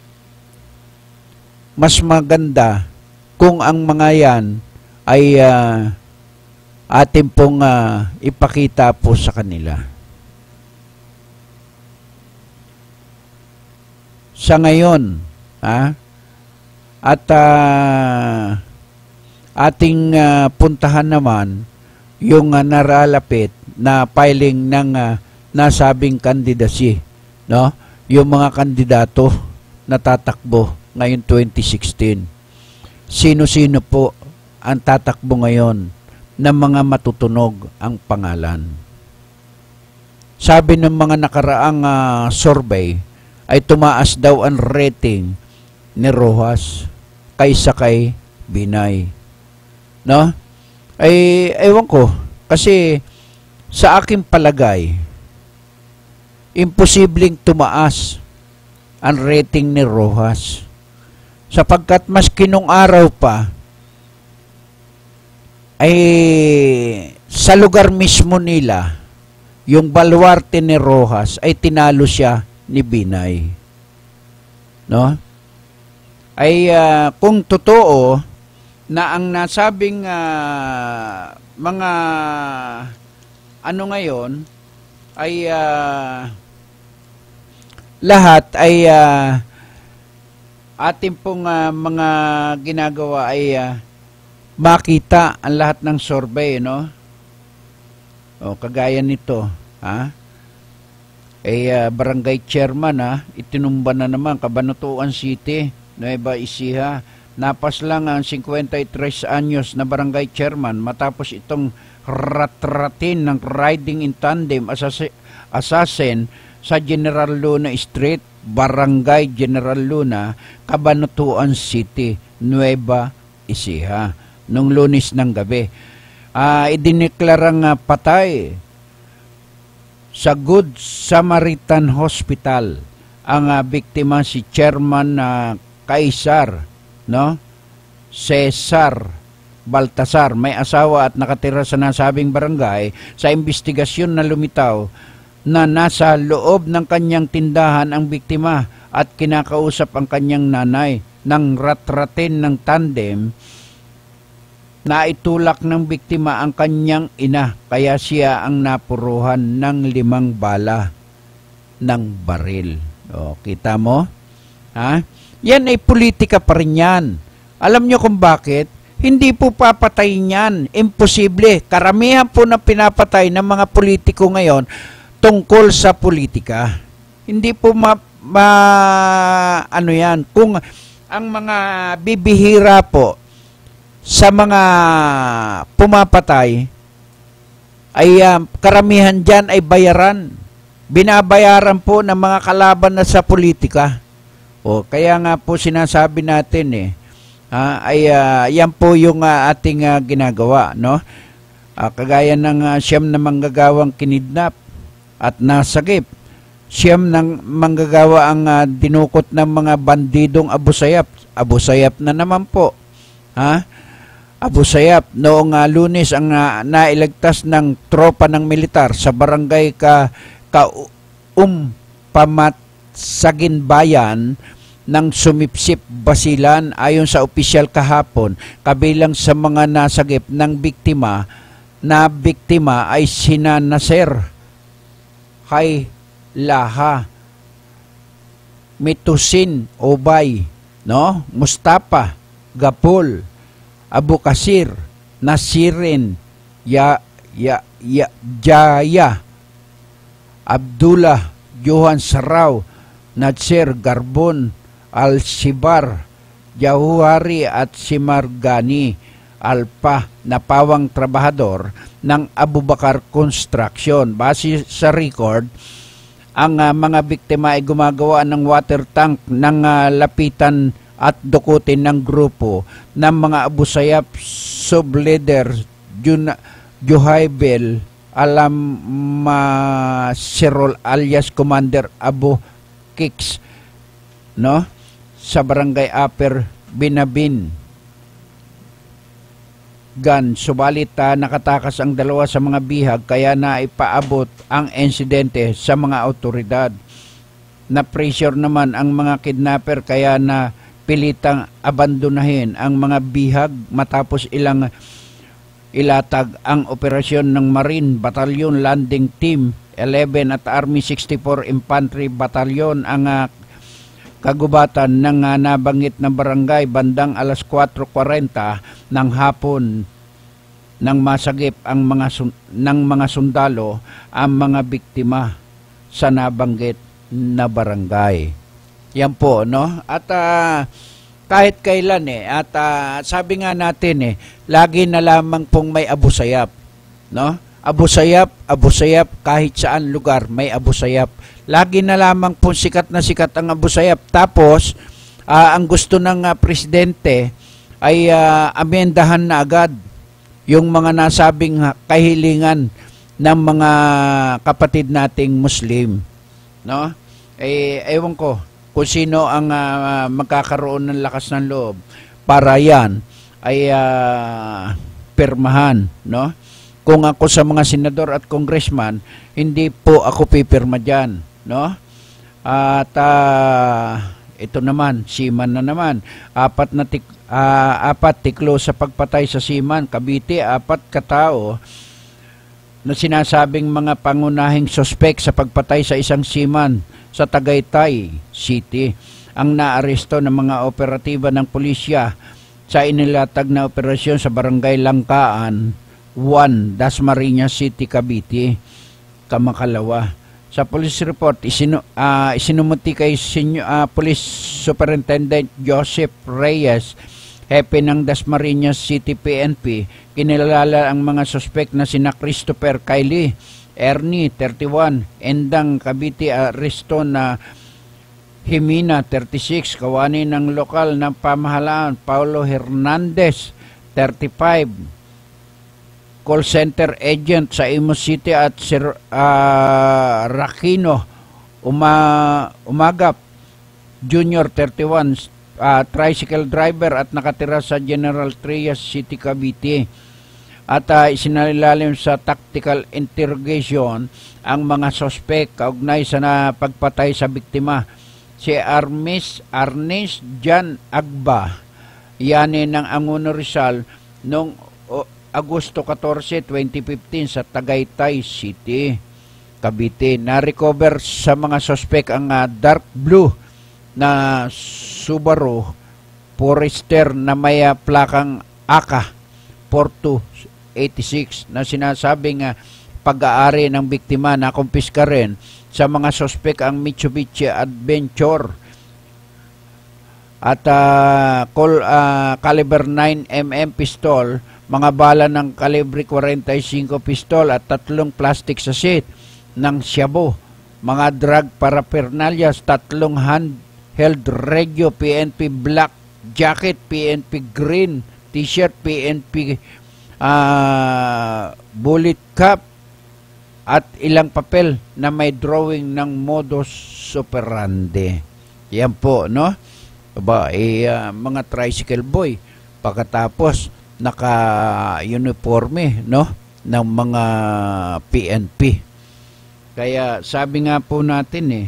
Mas maganda kung ang mga yan ay atin pong ipakita po sa kanila. Sa ngayon, at ating puntahan naman yung naralapit na filing ng nasabing kandidacy, no? Yung mga kandidato na tatakbo ngayon 2016. Sino-sino po ang tatakbo ngayon ng mga matutunog ang pangalan? Sabi ng mga nakaraang survey ay tumaas daw ang rating ni Rojas kaysa kay Binay. No? Ay, ewan ko. Kasi sa aking palagay, imposibleng tumaas ang rating ni Rojas. Sapagkat mas kinong araw pa, ay sa lugar mismo nila, yung baluarte ni Rojas ay tinalo siya ni Binay. No? Ay kung totoo na ang nasabing mga ngayon ay lahat ay ating pong mga ginagawa ay makita ang lahat ng survey, no? O, kagaya nito, barangay chairman, itinumba na naman, Cabanatuan City, Nueva Ecija. Napas lang ang 53 anyos na barangay chairman matapos itong ratratin ng riding in tandem assassin sa General Luna Street, Barangay General Luna, Cabanatuan City, Nueva Ecija, nung Lunes ng gabi. Idineklarang patay sa Good Samaritan Hospital ang biktima si Chairman Kaisar, no? Cesar Baltasar, may asawa at nakatira sa nasabing barangay. Sa investigasyon na lumitaw na nasa loob ng kanyang tindahan ang biktima at kinakausap ang kanyang nanay ng ratratin ng tandem, na itulak ng biktima ang kanyang ina, kaya siya ang napuruhan ng 5 bala ng baril. O, kita mo? Yan ay politika pa rin yan. Alam nyo kung bakit? Hindi po papatay niyan. Imposible. Karamihan po na pinapatay ng mga politiko ngayon tungkol sa politika. Hindi po ano yan. Kung ang mga bibihira po sa mga pumapatay ay karamihan dyan ay bayaran. Binabayaran po ng mga kalaban na sa politika. O, kaya nga po sinasabi natin yan po yung ating ginagawa, no? Kagaya ng 9 na manggagawang kinidnap at nasagip. 9 ng manggagawa ang dinukot ng mga bandidong Abu Sayyaf. Abu Sayyaf na naman po. Abu Sayyaf noong Lunes ang nailigtas ng tropa ng militar sa barangay Pamatsaginbayan ng Sumipsip, Basilan. Ayon sa opisyal kahapon, kabilang sa mga nasagip ng biktima ay sina Nasser Laha, Mitusin Obay, Mustafa Gapul, Abu Kasir, Nasirin Jaya, Abdullah Johan Saraw, Nadsir Garbon, Al-Sibar Jauhari at Simargani Alpa na pawang trabahador ng Abu Bakar Construction. Base sa record, ang mga biktima ay gumagawa ng water tank ng lapitan at dukutin ng grupo ng mga Abu Sayyaf sub-leader Juhaybel Alam-Masirol alias Commander Abu Kiks, sa barangay Upper Binabin Gan. Subalit nakatakas ang dalawa sa mga bihag, kaya naipaabot ang insidente sa mga autoridad. Na-pressure naman ang mga kidnapper, kaya pilitang abandonahin ang mga bihag matapos ilang ilatag ang operasyon ng Marine Battalion Landing Team 11 at Army 64 Infantry Battalion ang kagubatan ng nabanggit na barangay bandang alas 4:40 ng hapon nang masagip ang mga sundalo ang mga biktima sa nabanggit na barangay. Yan po, At kahit kailan at sabi nga natin lagi na lamang pong may Abu Sayyaf, Abu Sayyaf, kahit saan lugar may Abu Sayyaf. Lagi na lamang pong sikat na sikat ang Abu Sayyaf. Tapos ang gusto ng presidente ay amendahan na agad yung mga nasabing kahilingan ng mga kapatid nating Muslim, ewan ko kung sino ang magkakaroon ng lakas ng loob para yan ay pirmahan, Kung ako sa mga senador at congressman, hindi po ako pipirma dyan, At ito naman, Siman na naman. Apat tiklo sa pagpatay sa Siman, Cavite, 4 katao na sinasabing mga pangunahing sospek sa pagpatay sa isang Siman sa Tagaytay City ang naaresto ng mga operatiba ng pulisya sa inilatag na operasyon sa Barangay Langkaan 1, Dasmariñas City, Cavite, Kamakalawa. Sa police report, isinumuti kay Police Superintendent Joseph Reyes, hepe ng Dasmariñas City PNP, kinilala ang mga suspek na sina Christopher Kylie, Ernie, 31, Endang, Cavite, aresto na Jimena, 36, kawani ng lokal ng pamahalaan, Paulo Hernandez, 35, call center agent sa Imus City at Rakino Umagap Junior, 31, tricycle driver at nakatira sa General Trias City, Cavite. At isinalilalim sa tactical interrogation ang mga sospek kaugnay sa pagpatay sa biktima. Si Arnis Jan Agba, yani ng Angono Rizal, noong Agosto 14, 2015 sa Tagaytay City, Cavite. Na-recover sa mga sospek ang dark blue na Subaru Forester na may plakang AK 4286 na sinasabing pag-aari ng biktima. Na kumpiska rin sa mga sospek ang Mitsubishi Adventure at caliber 9mm pistol, mga bala ng kalibre 45 pistol at 3 plastic sachet ng shabu, mga drug paraphernalias, 3 handheld radio PNP black jacket, PNP green t-shirt, PNP bullet cap at ilang papel na may drawing ng modus operandi. Yan po, mga tricycle boy. pagkatapos naka-uniforme, no, ng mga PNP. Kaya sabi nga po natin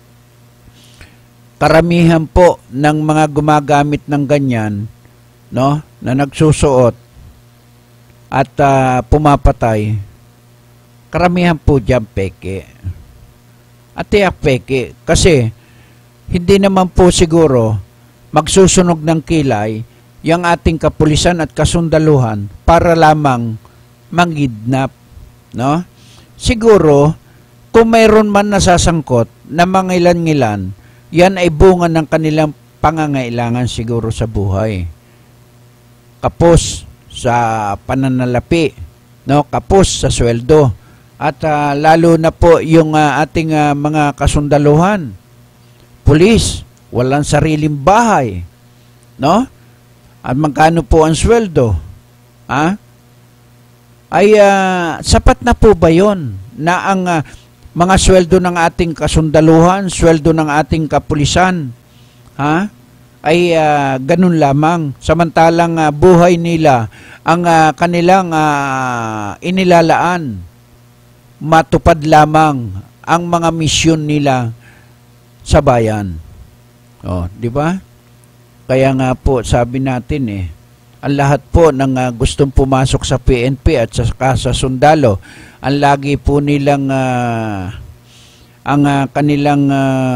karamihan po ng mga gumagamit ng ganyan, no, na nagsusuot at pumapatay, karamihan po dyan peke. At tiyak peke, kasi hindi naman po siguro magsusunog ng kilay yung ating kapulisan at kasundaluhan para lamang mangidnap, no? Siguro, kung mayroon man nasasangkot na mangilan-ngilan, yan ay bunga ng kanilang pangangailangan siguro sa buhay. Kapos sa pananalapi, no? Kapos sa sweldo. At lalo na po yung ating mga kasundaluhan, pulis, walang sariling bahay, no? At magkano po ang sweldo? Ay sapat na po ba yon na ang mga sweldo ng ating kasundaluhan, sweldo ng ating kapulisan, ay ganun lamang, samantalang buhay nila ang kanilang inilalaan, matupad lamang ang mga misyon nila sa bayan. Di ba? Kaya nga po sabi natin ang lahat po ng gustong pumasok sa PNP at sa sundalo, ang lagi po nilang ang kanilang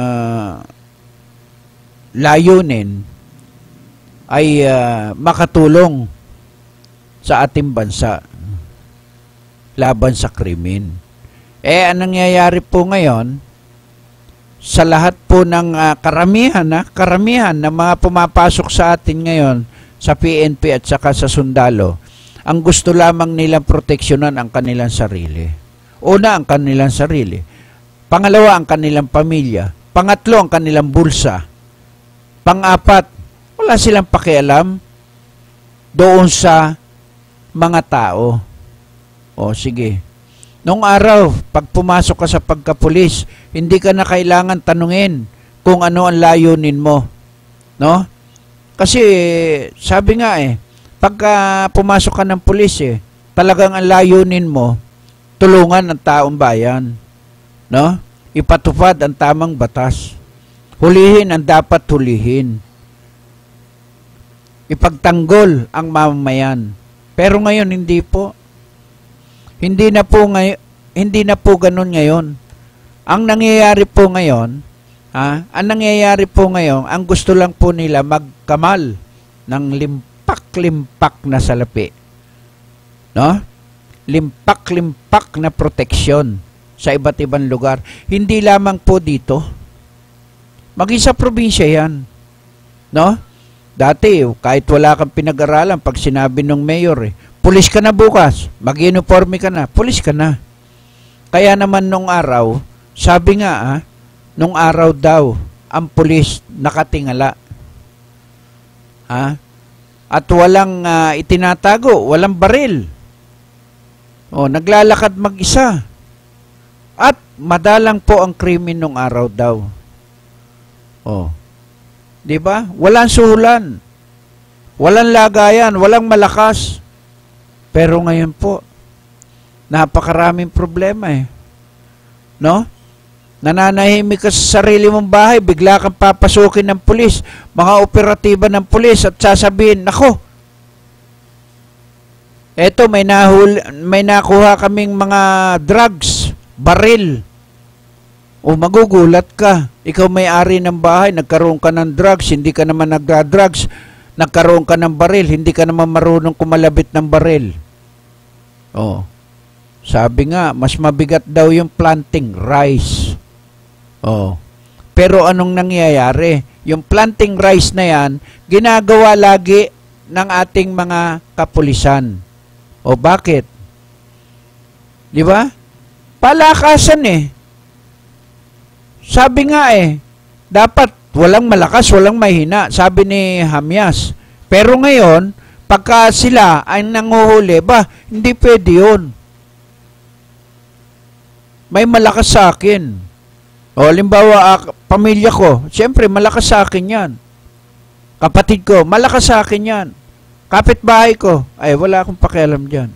layunin ay makatulong sa ating bansa laban sa krimen. Ang nangyayari po ngayon, sa lahat po ng karamihan ng mga pumapasok sa atin ngayon sa PNP at saka sa sundalo, ang gusto lamang nilang proteksyonan ang kanilang sarili. Una, ang kanilang sarili. Pangalawa, ang kanilang pamilya. Pangatlo, ang kanilang bulsa. Pang-apat, wala silang pakialam doon sa mga tao. Sige. Nung araw, pag pumasok ka sa pagkapulis, hindi ka na kailangan tanungin kung ano ang layunin mo. No? Kasi, sabi nga pagka pumasok ka ng pulis talagang ang layunin mo, tulungan ang taong bayan. No? Ipatupad ang tamang batas. Hulihin ang dapat hulihin. Ipagtanggol ang mamamayan. Pero ngayon, hindi po. Hindi na po ganun ngayon. Ang nangyayari po ngayon, ang gusto lang po nila magkamal ng limpak-limpak na salapi. No? Limpak-limpak na proteksyon sa iba't ibang lugar. Hindi lamang po dito. Maging sa probinsya yan. No? Dati, kahit wala kang pinag-aralan, pag sinabi ng mayor pulis ka na bukas, mag-uniforme ka na, pulis ka na. Kaya naman nung araw, sabi nga nung araw daw, ang pulis nakatingala. At walang itinatago, walang baril. Naglalakad mag-isa. At madalang po ang krimen nung araw daw. Di ba? Walang suhulan. Walang lagayan, walang malakas. Pero ngayon po, napakaraming problema No? Nananahimik ka sa sarili mong bahay, bigla kang papasukin ng pulis, mga operatiba ng pulis at sasabihin, nako, eto may nakuha kaming mga drugs, baril. Magugulat ka. Ikaw may-ari ng bahay, nagkaroon ka ng drugs, hindi ka naman nagda-drugs, nagkaroon ka ng baril, hindi ka naman marunong kumalabit ng baril. Sabi nga, mas mabigat daw yung planting rice. Pero anong nangyayari? Yung planting rice na yan, ginagawa lagi ng ating mga kapulisan. Bakit? Di ba? Palakasan Sabi nga dapat walang malakas, walang mahina. Sabi ni Hamyas. Pero ngayon, pagka sila ay nanguhuli, hindi pwede yun. May malakas sa akin. Halimbawa, pamilya ko, siyempre malakas sa akin yan. Kapatid ko, malakas sa akin yan. Kapitbahay ko, ay wala akong pakialam dyan.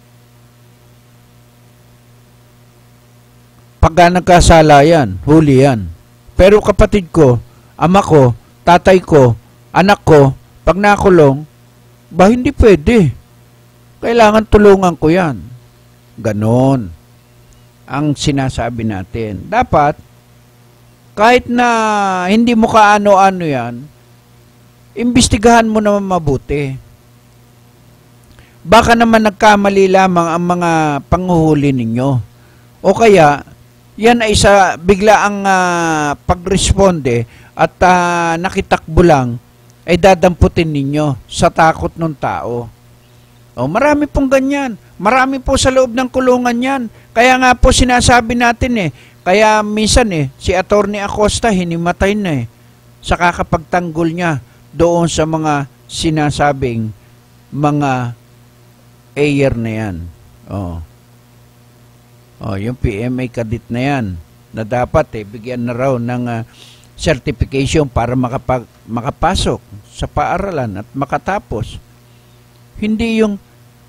Pagka nagkasala yan, huli yan. Pero kapatid ko, ama ko, tatay ko, anak ko, pag nakulong, ba hindi pwede. Kailangan tulungan ko yan. Ganon ang sinasabi natin. Dapat, kahit na hindi mo kaano-ano yan, imbestigahan mo naman mabuti. Baka naman nagkamali lamang ang mga panghuhuli ninyo. O kaya, yan ay bigla ang pagresponde at nakitakbo lang, ay dadamputin ninyo sa takot ng tao. O, marami pong ganyan. Marami po sa loob ng kulungan yan. Kaya nga po sinasabi natin kaya minsan si Atty. Acosta hinimatay na sa kakapagtanggol niya doon sa mga sinasabing mga ayer na yan. Yung PMA kadit na yan na dapat bigyan na raw ng certification para makapasok sa paaralan at makatapos. Hindi yung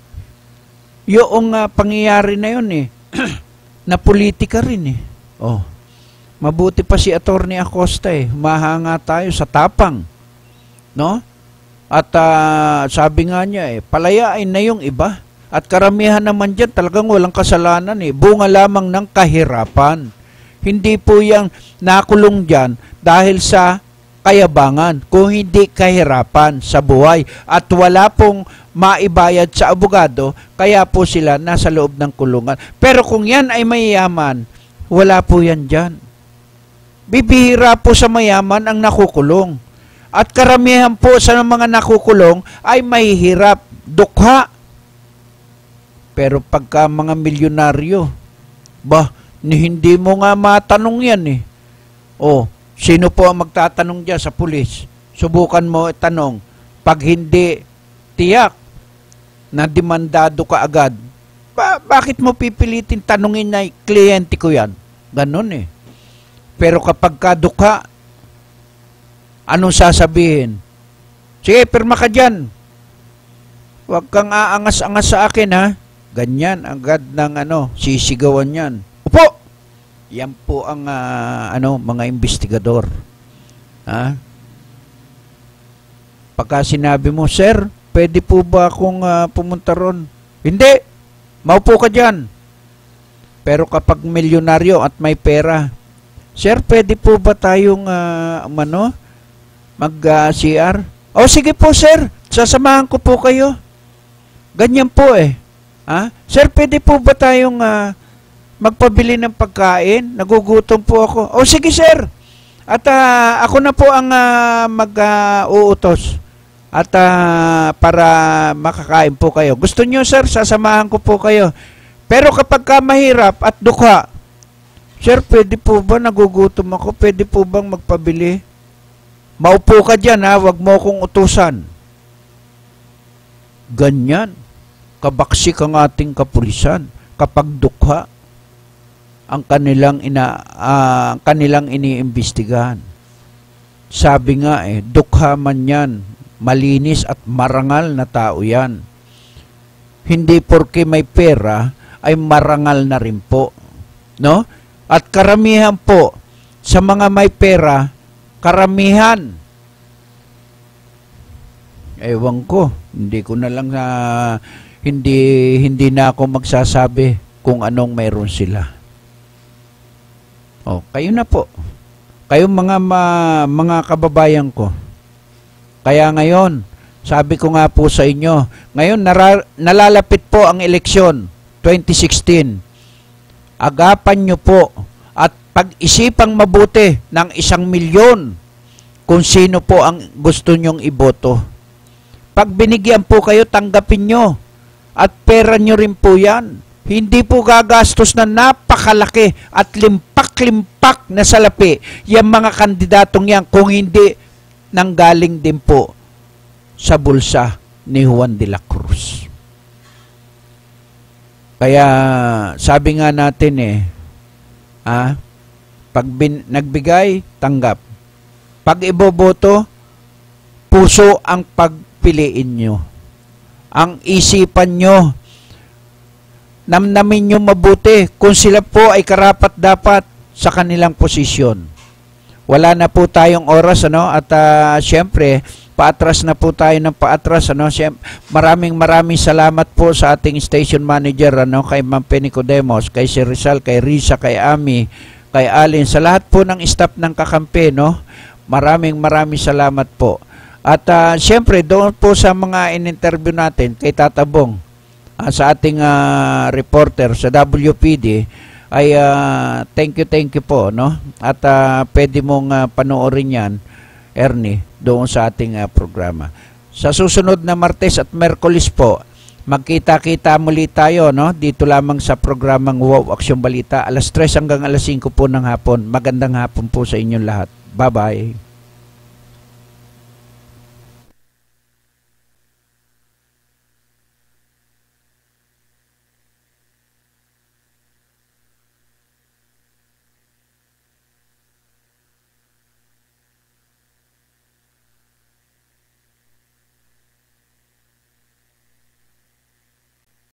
pangyayari na yun na politika rin mabuti pa si Atty. Acosta humahanga tayo sa tapang, no? At sabi nga niya palayain na yung iba. At karamihan naman dyan talagang walang kasalanan bunga lamang ng kahirapan. Hindi po yung nakulong dyan dahil sa kayabangan, kung hindi kahirapan sa buhay. At wala pong maibayad sa abogado, kaya po sila nasa loob ng kulungan. Pero kung yan ay mayayaman, wala po yan dyan. Bibihira po sa mayaman ang nakukulong. At karamihan po sa mga nakukulong ay mahihirap, dukha. Pero pagka mga milyonaryo, hindi mo nga matanong yan sino po ang magtatanong dyan sa pulis? Subukan mo tanong. Pag hindi tiyak na demandado ka agad, bakit mo pipilitin tanungin na kliyente ko yan? Ganon Pero kapag kadukha, anong sasabihin? Sige, pirma ka dyan. Huwag kang aangas-angas sa akin, ha? Ganyan, agad ng sisigawan yan. Upo! Yan po ang mga investigador. Ha? Pagka sinabi mo, sir, pwede po ba akong pumunta ron? Hindi! Maupo ka dyan. Pero kapag milyonaryo at may pera, sir, pwede po ba tayong mag-CR? Sige po, sir. Sasamahan ko po kayo. Ganyan po Ha? Sir, pwede po ba tayong magpabili ng pagkain? Nagugutom po ako. Sige, sir. At ako na po ang mag-uutos. At para makakain po kayo. Gusto nyo, sir, sasamahan ko po kayo. Pero kapag mahirap at dukha, sir, pwede po ba nagugutom ako? Pwede po bang magpabili? Maupo ka dyan, ha? Huwag mo akong utusan. Ganyan. Kabaksik ang ating kapulisan kapag dukha ang kanilang iniimbestigahan. Sabi nga dukha man yan, malinis at marangal na tao yan. Hindi porke may pera ay marangal na rin po, no? At karamihan po sa mga may pera, karamihan, ewan ko, hindi ko na lang hindi na ako magsasabi kung anong mayroon sila. Kayo na po. Kayong mga kababayan ko. Kaya ngayon, sabi ko nga po sa inyo, ngayon nalalapit po ang eleksyon 2016. Agapan nyo po at pag-isipang mabuti ng 1 milyon kung sino po ang gusto nyong iboto. Pag binigyan po kayo, tanggapin nyo. At pera nyo rin po yan. Hindi po gagastos na napakalaki at limpak-limpak na salapi yung mga kandidatong yan kung hindi nanggaling din po sa bulsa ni Juan de la Cruz. Kaya sabi nga natin pag nagbigay, tanggap. Pag iboboto, puso ang pagpiliin nyo. ang isipan nyo. Namnamin nyo mabuti kung sila po ay karapat-dapat sa kanilang posisyon. Wala na po tayong oras, ano, at syempre, paatras na po tayo ng paatras, ano. Maraming salamat po sa ating station manager, ano, kay Ma'am Penny Codemos, kay Sir Rizal, kay Risa, kay Ami, kay Alin, sa lahat po ng staff ng Kakampi, no. Maraming salamat po. At syempre, doon po sa mga in-interview natin kay Tatabong, sa ating reporter sa WPD, ay thank you po, no? At pwede mong panoorin yan, Ernie, doon sa ating programa. Sa susunod na Martes at Merkulis po, magkita-kita muli tayo, no? Dito lamang sa programang Wow Aksyon Balita, alas 3 hanggang alas 5 po ng hapon. Magandang hapon po sa inyong lahat. Bye-bye.